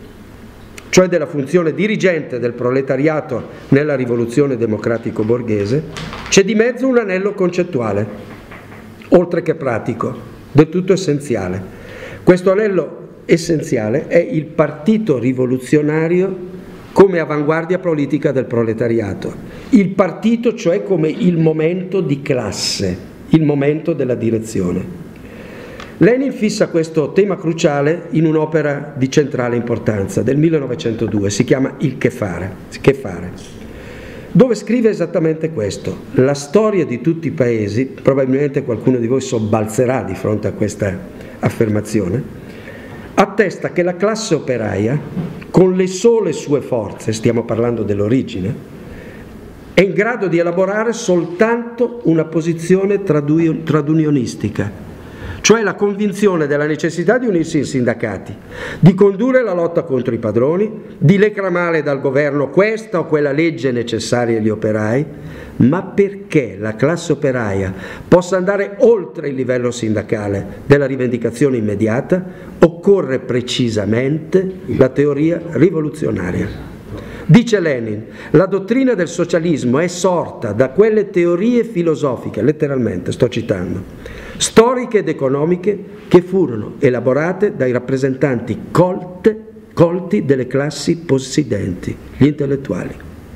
Speaker 1: cioè della funzione dirigente del proletariato nella rivoluzione democratico-borghese, c'è di mezzo un anello concettuale, oltre che pratico, del tutto essenziale. Questo anello essenziale è il partito rivoluzionario come avanguardia politica del proletariato, il partito cioè come il momento di classe, il momento della direzione. Lenin fissa questo tema cruciale in un'opera di centrale importanza del millenovecentodue, si chiama Il che fare, che fare, dove scrive esattamente questo: la storia di tutti i paesi, probabilmente qualcuno di voi sobbalzerà di fronte a questa affermazione, attesta che la classe operaia, con le sole sue forze, stiamo parlando dell'origine, è in grado di elaborare soltanto una posizione tradunionistica, cioè la convinzione della necessità di unirsi in sindacati, di condurre la lotta contro i padroni, di reclamare dal governo questa o quella legge necessaria agli operai, ma perché la classe operaia possa andare oltre il livello sindacale della rivendicazione immediata, occorre precisamente la teoria rivoluzionaria. Dice Lenin, la dottrina del socialismo è sorta da quelle teorie filosofiche, letteralmente sto citando, storiche ed economiche che furono elaborate dai rappresentanti colte, colti delle classi possidenti, gli intellettuali.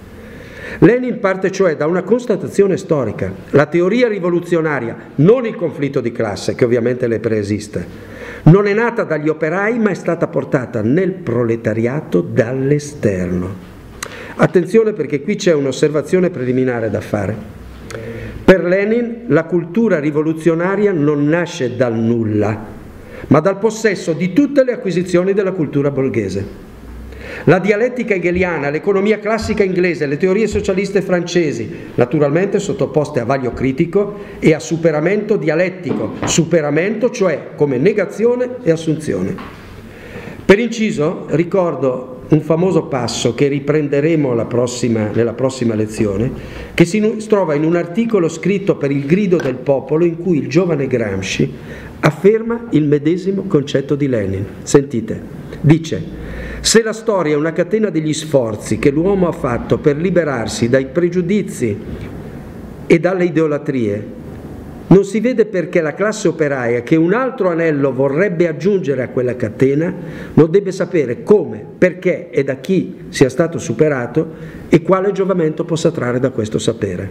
Speaker 1: Lenin parte cioè da una constatazione storica, la teoria rivoluzionaria, non il conflitto di classe, che ovviamente le preesiste, non è nata dagli operai ma è stata portata nel proletariato dall'esterno. Attenzione, perché qui c'è un'osservazione preliminare da fare. Per Lenin la cultura rivoluzionaria non nasce dal nulla, ma dal possesso di tutte le acquisizioni della cultura borghese. La dialettica hegeliana, l'economia classica inglese, le teorie socialiste francesi, naturalmente sottoposte a vaglio critico e a superamento dialettico, superamento cioè come negazione e assunzione. Per inciso ricordo un famoso passo che riprenderemo la prossima, nella prossima lezione, che si trova in un articolo scritto per il Grido del Popolo in cui il giovane Gramsci afferma il medesimo concetto di Lenin. Sentite, dice: se la storia è una catena degli sforzi che l'uomo ha fatto per liberarsi dai pregiudizi e dalle idolatrie, non si vede perché la classe operaia, che un altro anello vorrebbe aggiungere a quella catena, non debba sapere come, perché e da chi sia stato superato e quale giovamento possa trarre da questo sapere.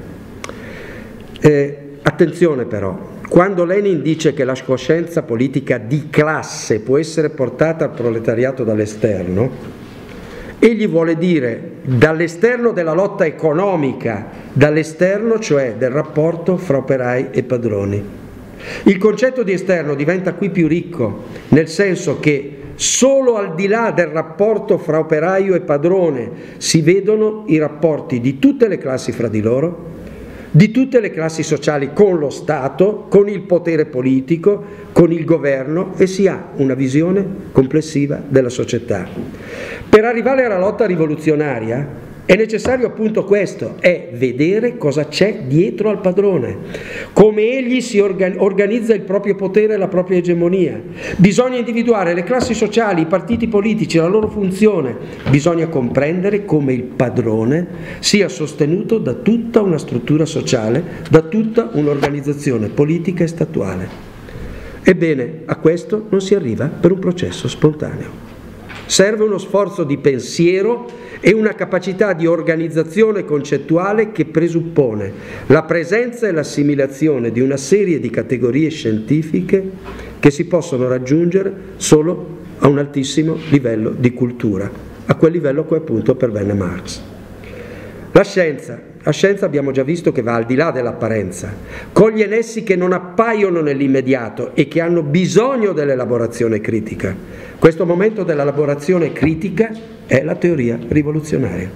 Speaker 1: Eh, attenzione però, quando Lenin dice che la coscienza politica di classe può essere portata al proletariato dall'esterno, egli vuole dire dall'esterno della lotta economica, dall'esterno cioè del rapporto fra operai e padroni. Il concetto di esterno diventa qui più ricco, nel senso che solo al di là del rapporto fra operaio e padrone si vedono i rapporti di tutte le classi fra di loro, di tutte le classi sociali con lo Stato, con il potere politico, con il governo, e si ha una visione complessiva della società. Per arrivare alla lotta rivoluzionaria è necessario appunto questo, è vedere cosa c'è dietro al padrone, come egli si organizza il proprio potere e la propria egemonia. Bisogna individuare le classi sociali, i partiti politici, la loro funzione. Bisogna comprendere come il padrone sia sostenuto da tutta una struttura sociale, da tutta un'organizzazione politica e statuale. Ebbene, a questo non si arriva per un processo spontaneo. Serve uno sforzo di pensiero e una capacità di organizzazione concettuale che presuppone la presenza e l'assimilazione di una serie di categorie scientifiche che si possono raggiungere solo a un altissimo livello di cultura, a quel livello a cui appunto pervenne Marx. La scienza, la scienza abbiamo già visto che va al di là dell'apparenza, coglie nessi che non appaiono nell'immediato e che hanno bisogno dell'elaborazione critica. Questo momento dell'elaborazione critica è la teoria rivoluzionaria.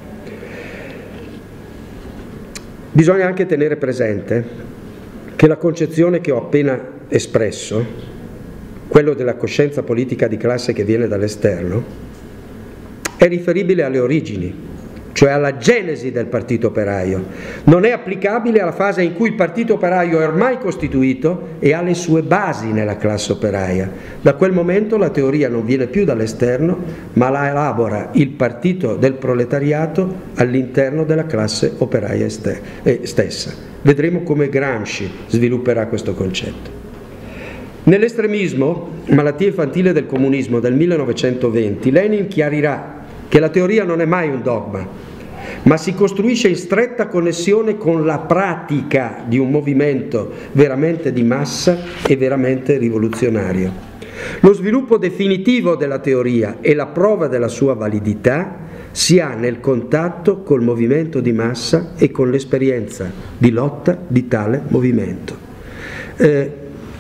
Speaker 1: Bisogna anche tenere presente che la concezione che ho appena espresso, quello della coscienza politica di classe che viene dall'esterno, è riferibile alle origini, cioè alla genesi del partito operaio. Non è applicabile alla fase in cui il partito operaio è ormai costituito e ha le sue basi nella classe operaia. Da quel momento la teoria non viene più dall'esterno, ma la elabora il partito del proletariato all'interno della classe operaia stessa. Vedremo come Gramsci svilupperà questo concetto. Nell'estremismo, malattia infantile del comunismo del millenovecentoventi, Lenin chiarirà che la teoria non è mai un dogma, ma si costruisce in stretta connessione con la pratica di un movimento veramente di massa e veramente rivoluzionario. Lo sviluppo definitivo della teoria e la prova della sua validità si ha nel contatto col movimento di massa e con l'esperienza di lotta di tale movimento. Eh,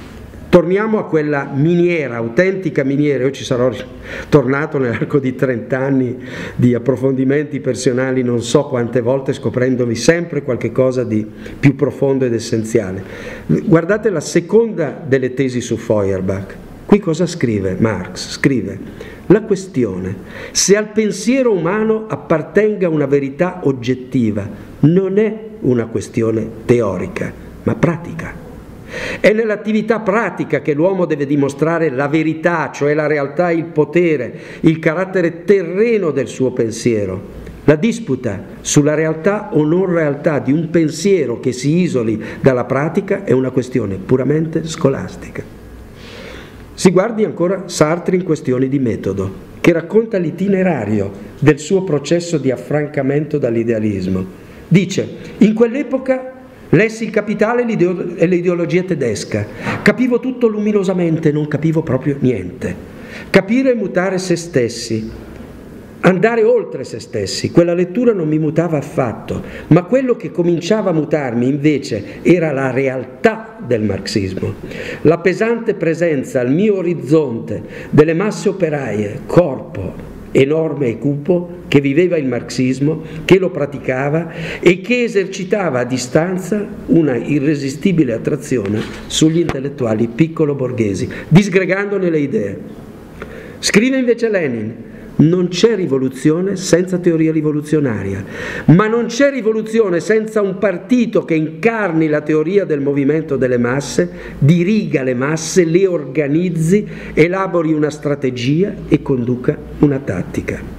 Speaker 1: torniamo a quella miniera, autentica miniera. Io ci sarò tornato nell'arco di trent'anni di approfondimenti personali, non so quante volte, scoprendomi sempre qualche cosa di più profondo ed essenziale. Guardate la seconda delle tesi su Feuerbach. Qui cosa scrive Marx? Scrive: la questione, se al pensiero umano appartenga una verità oggettiva, non è una questione teorica, ma pratica. È nell'attività pratica che l'uomo deve dimostrare la verità, cioè la realtà, il potere, il carattere terreno del suo pensiero. La disputa sulla realtà o non realtà di un pensiero che si isoli dalla pratica è una questione puramente scolastica. Si guardi ancora Sartre in Questioni di metodo, che racconta l'itinerario del suo processo di affrancamento dall'idealismo. Dice: in quell'epoca lessi il Capitale e l'ideologia tedesca, capivo tutto luminosamente, non capivo proprio niente. Capire e mutare se stessi, andare oltre se stessi, quella lettura non mi mutava affatto, ma quello che cominciava a mutarmi invece era la realtà del marxismo, la pesante presenza al mio orizzonte delle masse operaie, corpo enorme e cupo, che viveva il marxismo, che lo praticava e che esercitava a distanza una irresistibile attrazione sugli intellettuali piccolo borghesi, disgregandone le idee. Scrive invece Lenin: non c'è rivoluzione senza teoria rivoluzionaria, ma non c'è rivoluzione senza un partito che incarni la teoria del movimento delle masse, diriga le masse, le organizzi, elabori una strategia e conduca una tattica.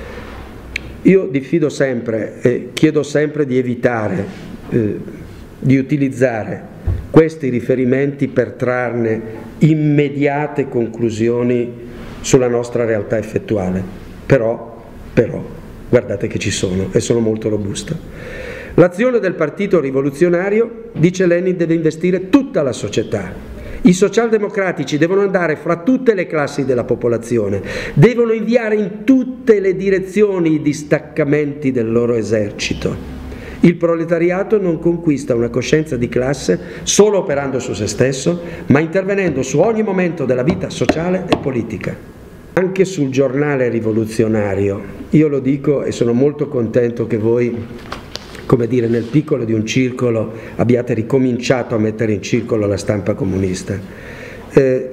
Speaker 1: Io diffido sempre e chiedo sempre di evitare eh, di utilizzare questi riferimenti per trarne immediate conclusioni sulla nostra realtà effettuale, però, però, guardate che ci sono e sono molto robuste. L'azione del partito rivoluzionario, dice Lenin, deve investire tutta la società. I socialdemocratici devono andare fra tutte le classi della popolazione, devono inviare in tutte le direzioni i distaccamenti del loro esercito. Il proletariato non conquista una coscienza di classe solo operando su se stesso, ma intervenendo su ogni momento della vita sociale e politica. Anche sul giornale rivoluzionario, io lo dico e sono molto contento che voi, come dire, nel piccolo di un circolo abbiate ricominciato a mettere in circolo la stampa comunista. Eh,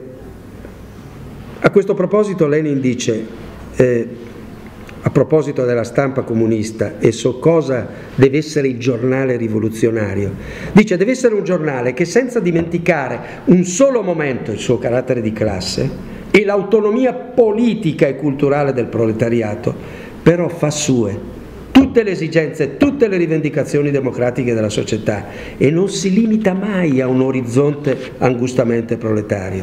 Speaker 1: a questo proposito Lenin dice, eh, a proposito della stampa comunista e su cosa deve essere il giornale rivoluzionario, dice: deve essere un giornale che, senza dimenticare un solo momento il suo carattere di classe e l'autonomia politica e culturale del proletariato, però fa sue tutte le esigenze, tutte le rivendicazioni democratiche della società e non si limita mai a un orizzonte angustamente proletario.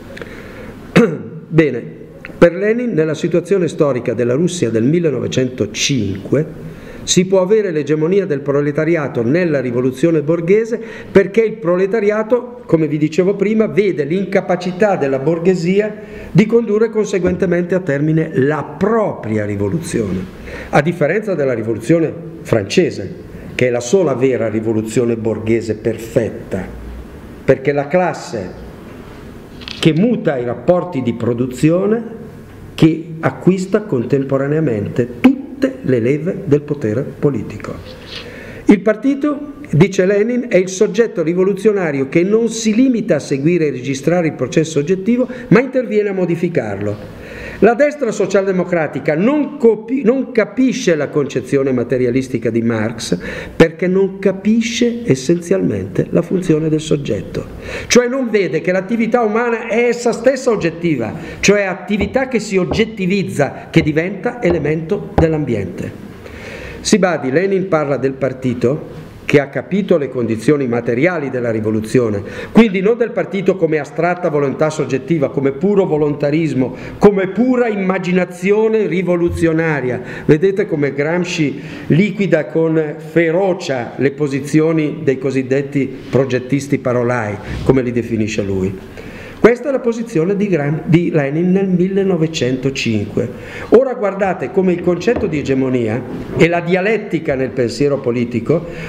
Speaker 1: Bene, per Lenin, nella situazione storica della Russia del millenovecentocinque, si può avere l'egemonia del proletariato nella rivoluzione borghese perché il proletariato, come vi dicevo prima, vede l'incapacità della borghesia di condurre conseguentemente a termine la propria rivoluzione, a differenza della rivoluzione francese, che è la sola vera rivoluzione borghese perfetta, perché la classe che muta i rapporti di produzione, che acquista contemporaneamente tutte le leve del potere politico. Il partito, dice Lenin, è il soggetto rivoluzionario che non si limita a seguire e registrare il processo oggettivo, ma interviene a modificarlo. La destra socialdemocratica non, non capisce la concezione materialistica di Marx perché non capisce essenzialmente la funzione del soggetto, cioè non vede che l'attività umana è essa stessa oggettiva, cioè attività che si oggettivizza, che diventa elemento dell'ambiente. Si badi, Lenin parla del partito che ha capito le condizioni materiali della rivoluzione, quindi non del partito come astratta volontà soggettiva, come puro volontarismo, come pura immaginazione rivoluzionaria. Vedete come Gramsci liquida con ferocia le posizioni dei cosiddetti progettisti parolai, come li definisce lui. Questa è la posizione di, Gran, di Lenin nel millenovecentocinque. Ora guardate come il concetto di egemonia e la dialettica nel pensiero politico torna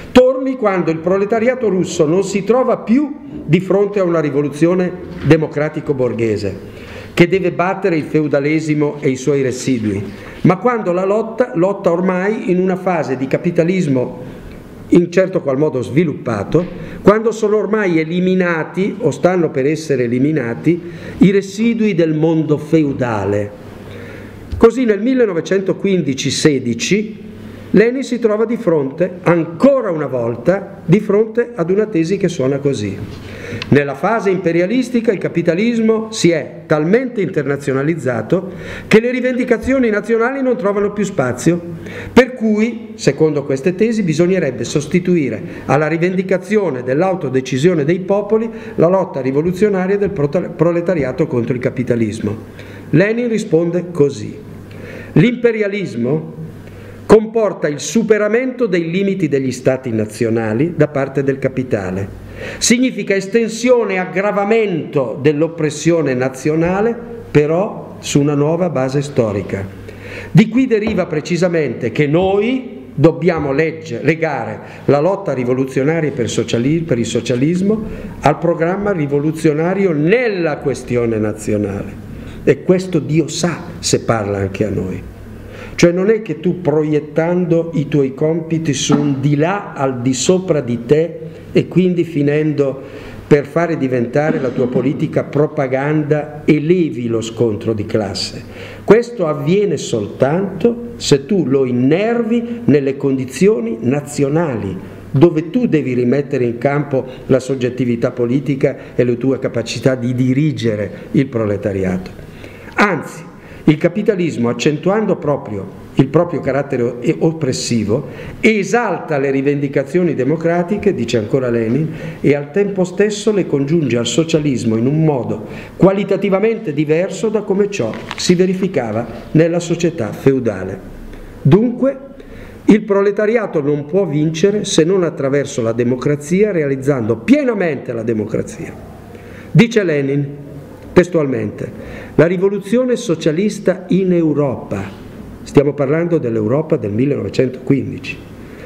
Speaker 1: giorni quando il proletariato russo non si trova più di fronte a una rivoluzione democratico-borghese che deve battere il feudalesimo e i suoi residui, ma quando la lotta lotta ormai in una fase di capitalismo in certo qual modo sviluppato, quando sono ormai eliminati o stanno per essere eliminati i residui del mondo feudale. Così nel millenovecentoquindici sedici Lenin si trova di fronte, ancora una volta, di fronte ad una tesi che suona così. Nella fase imperialistica il capitalismo si è talmente internazionalizzato che le rivendicazioni nazionali non trovano più spazio, per cui, secondo queste tesi, bisognerebbe sostituire alla rivendicazione dell'autodecisione dei popoli la lotta rivoluzionaria del proletariato contro il capitalismo. Lenin risponde così: l'imperialismo comporta il superamento dei limiti degli stati nazionali da parte del capitale. Significa estensione e aggravamento dell'oppressione nazionale, però su una nuova base storica. Di qui deriva precisamente che noi dobbiamo legge, legare la lotta rivoluzionaria per, sociali, per il socialismo al programma rivoluzionario nella questione nazionale. E questo Dio sa se parla anche a noi. Cioè non è che tu proiettando i tuoi compiti su un di là al di sopra di te e quindi finendo per fare diventare la tua politica propaganda elevi lo scontro di classe. Questo avviene soltanto se tu lo innervi nelle condizioni nazionali, dove tu devi rimettere in campo la soggettività politica e le tue capacità di dirigere il proletariato. Anzi, il capitalismo, accentuando proprio il proprio carattere oppressivo, esalta le rivendicazioni democratiche, dice ancora Lenin, e al tempo stesso le congiunge al socialismo in un modo qualitativamente diverso da come ciò si verificava nella società feudale. Dunque, il proletariato non può vincere se non attraverso la democrazia, realizzando pienamente la democrazia. Dice Lenin, testualmente, la rivoluzione socialista in Europa, stiamo parlando dell'Europa del millenovecentoquindici,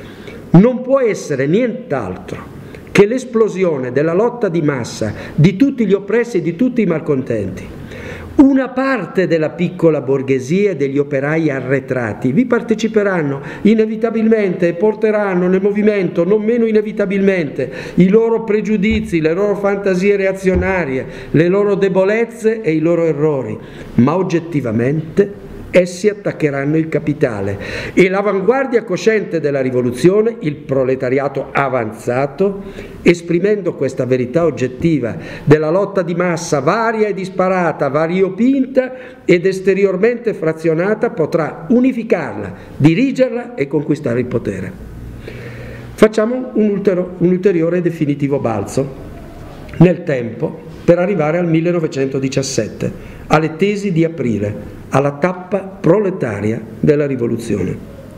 Speaker 1: non può essere nient'altro che l'esplosione della lotta di massa di tutti gli oppressi e di tutti i malcontenti. Una parte della piccola borghesia e degli operai arretrati vi parteciperanno inevitabilmente e porteranno nel movimento non meno inevitabilmente i loro pregiudizi, le loro fantasie reazionarie, le loro debolezze e i loro errori, ma oggettivamente essi attaccheranno il capitale e l'avanguardia cosciente della rivoluzione, il proletariato avanzato, esprimendo questa verità oggettiva della lotta di massa varia e disparata, variopinta ed esteriormente frazionata, potrà unificarla, dirigerla e conquistare il potere. Facciamo un, ultero, un ulteriore e definitivo balzo nel tempo per arrivare al millenovecentodiciassette, alle tesi di aprile, alla tappa proletaria della rivoluzione.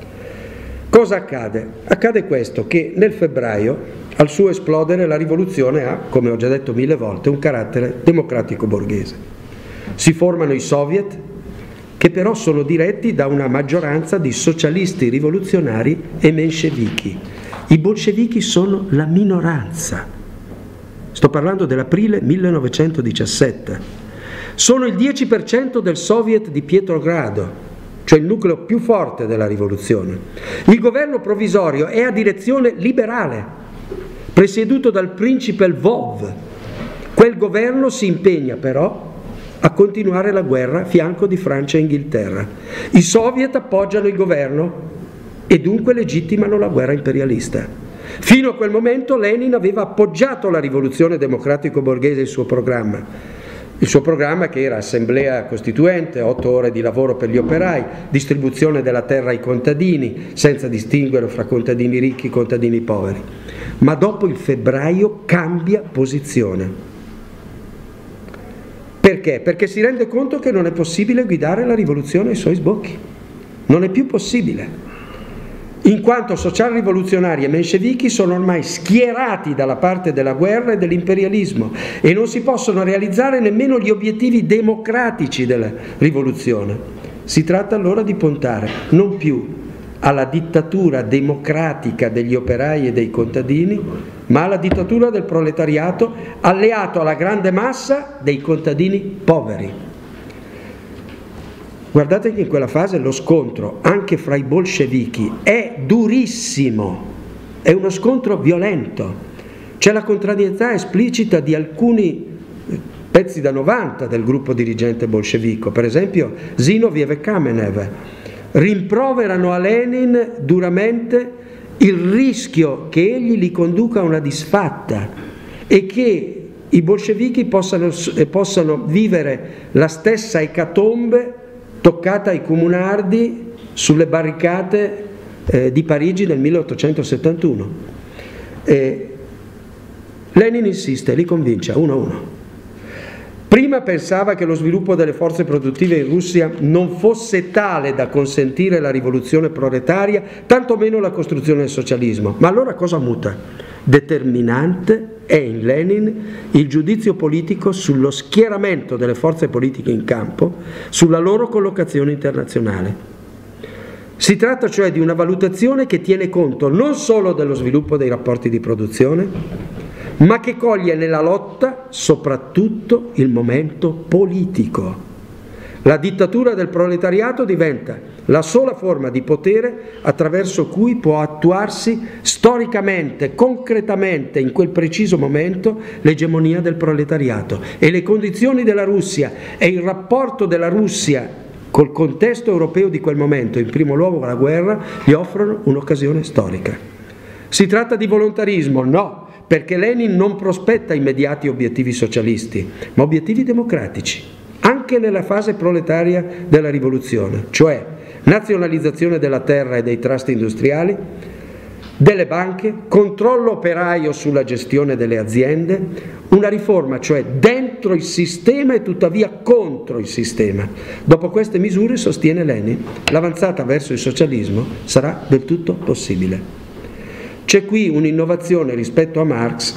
Speaker 1: Cosa accade? Accade questo, che nel febbraio, al suo esplodere, la rivoluzione ha, come ho già detto mille volte, un carattere democratico borghese. Si formano i soviet, che però sono diretti da una maggioranza di socialisti rivoluzionari e menscevichi. I bolscevichi sono la minoranza. Sto parlando dell'aprile millenovecentodiciassette. Sono il dieci per cento del Soviet di Pietrogrado, cioè il nucleo più forte della rivoluzione. Il governo provvisorio è a direzione liberale, presieduto dal principe Lvov. Quel governo si impegna però a continuare la guerra a fianco di Francia e Inghilterra. I soviet appoggiano il governo e dunque legittimano la guerra imperialista. Fino a quel momento Lenin aveva appoggiato la rivoluzione democratico-borghese, il suo programma. Il suo programma, che era assemblea costituente, otto ore di lavoro per gli operai, distribuzione della terra ai contadini, senza distinguere fra contadini ricchi e contadini poveri. Ma dopo il febbraio cambia posizione. Perché? Perché si rende conto che non è possibile guidare la rivoluzione ai suoi sbocchi. Non è più possibile. In quanto social-rivoluzionari e menscevichi sono ormai schierati dalla parte della guerra e dell'imperialismo e non si possono realizzare nemmeno gli obiettivi democratici della rivoluzione. Si tratta allora di puntare non più alla dittatura democratica degli operai e dei contadini, ma alla dittatura del proletariato alleato alla grande massa dei contadini poveri. Guardate che in quella fase lo scontro anche fra i bolscevichi è durissimo, è uno scontro violento. C'è la contrarietà esplicita di alcuni pezzi da novanta del gruppo dirigente bolscevico, per esempio Zinoviev e Kamenev, rimproverano a Lenin duramente il rischio che egli li conduca a una disfatta e che i bolscevichi possano, possano vivere la stessa ecatombe toccata ai comunardi sulle barricate eh, di Parigi nel milleottocentosettantuno. E Lenin insiste, li convince uno a uno. Prima pensava che lo sviluppo delle forze produttive in Russia non fosse tale da consentire la rivoluzione proletaria, tantomeno la costruzione del socialismo. Ma allora cosa muta? Determinante è in Lenin il giudizio politico sullo schieramento delle forze politiche in campo, sulla loro collocazione internazionale. Si tratta cioè di una valutazione che tiene conto non solo dello sviluppo dei rapporti di produzione, ma che coglie nella lotta soprattutto il momento politico. La dittatura del proletariato diventa la sola forma di potere attraverso cui può attuarsi storicamente, concretamente, in quel preciso momento, l'egemonia del proletariato. E le condizioni della Russia e il rapporto della Russia col contesto europeo di quel momento, in primo luogo la guerra, gli offrono un'occasione storica. Si tratta di volontarismo? No, perché Lenin non prospetta immediati obiettivi socialisti, ma obiettivi democratici, anche nella fase proletaria della rivoluzione, cioè nazionalizzazione della terra e dei trust industriali, delle banche, controllo operaio sulla gestione delle aziende, una riforma cioè dentro il sistema e tuttavia contro il sistema. Dopo queste misure, sostiene Lenin, l'avanzata verso il socialismo sarà del tutto possibile. C'è qui un'innovazione rispetto a Marx,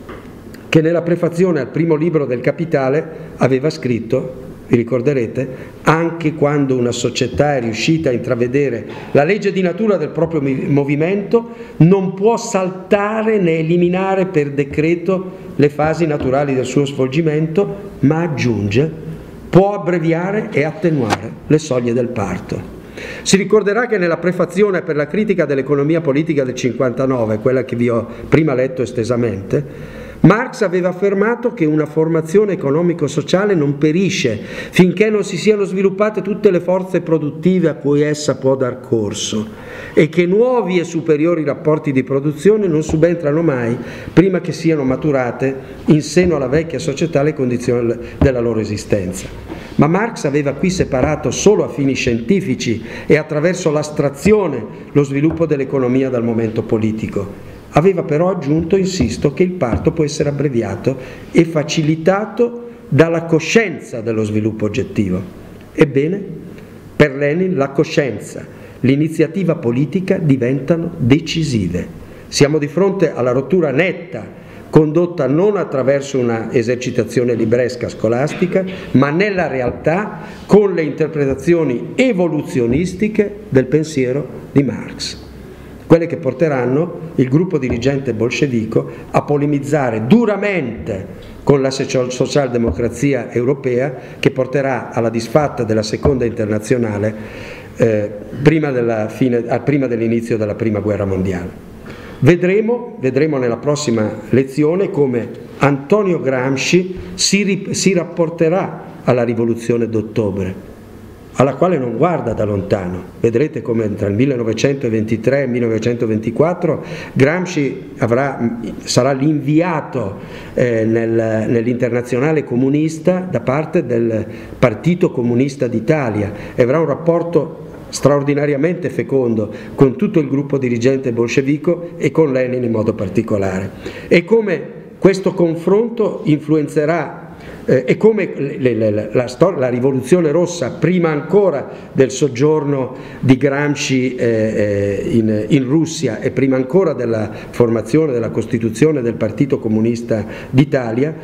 Speaker 1: che nella prefazione al primo libro del Capitale aveva scritto, vi ricorderete, anche quando una società è riuscita a intravedere la legge di natura del proprio movimento, non può saltare né eliminare per decreto le fasi naturali del suo svolgimento, ma aggiunge, può abbreviare e attenuare le soglie del parto. Si ricorderà che nella prefazione per la critica dell'economia politica del cinquantanove, quella che vi ho prima letto estesamente, Marx aveva affermato che una formazione economico-sociale non perisce finché non si siano sviluppate tutte le forze produttive a cui essa può dar corso e che nuovi e superiori rapporti di produzione non subentrano mai prima che siano maturate in seno alla vecchia società le condizioni della loro esistenza. Ma Marx aveva qui separato solo a fini scientifici e attraverso l'astrazione lo sviluppo dell'economia dal momento politico. Aveva però aggiunto, insisto, che il parto può essere abbreviato e facilitato dalla coscienza dello sviluppo oggettivo. Ebbene, per Lenin la coscienza, l'iniziativa politica diventano decisive. Siamo di fronte alla rottura netta condotta non attraverso una esercitazione libresca scolastica, ma nella realtà con le interpretazioni evoluzionistiche del pensiero di Marx, quelle che porteranno il gruppo dirigente bolscevico a polemizzare duramente con la socialdemocrazia europea, che porterà alla disfatta della seconda internazionale eh, prima, della fine, prima dell'inizio della prima guerra mondiale. Vedremo, vedremo nella prossima lezione come Antonio Gramsci si, si rapporterà alla rivoluzione d'ottobre, alla quale non guarda da lontano. Vedrete come tra il millenovecentoventitré e il millenovecentoventiquattro Gramsci avrà, sarà l'inviato eh, nel, nell'internazionale comunista da parte del Partito Comunista d'Italia e avrà un rapporto straordinariamente fecondo con tutto il gruppo dirigente bolscevico e con Lenin in modo particolare, e come questo confronto influenzerà eh, e come le, le, la, la, la rivoluzione rossa, prima ancora del soggiorno di Gramsci eh, in, in Russia e prima ancora della formazione, della costituzione del Partito Comunista d'Italia,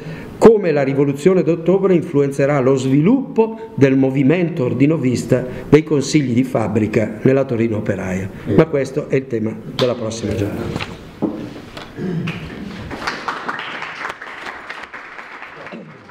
Speaker 1: come la rivoluzione d'ottobre influenzerà lo sviluppo del movimento ordinovista dei consigli di fabbrica nella Torino operaia. Ma questo è il tema della prossima giornata.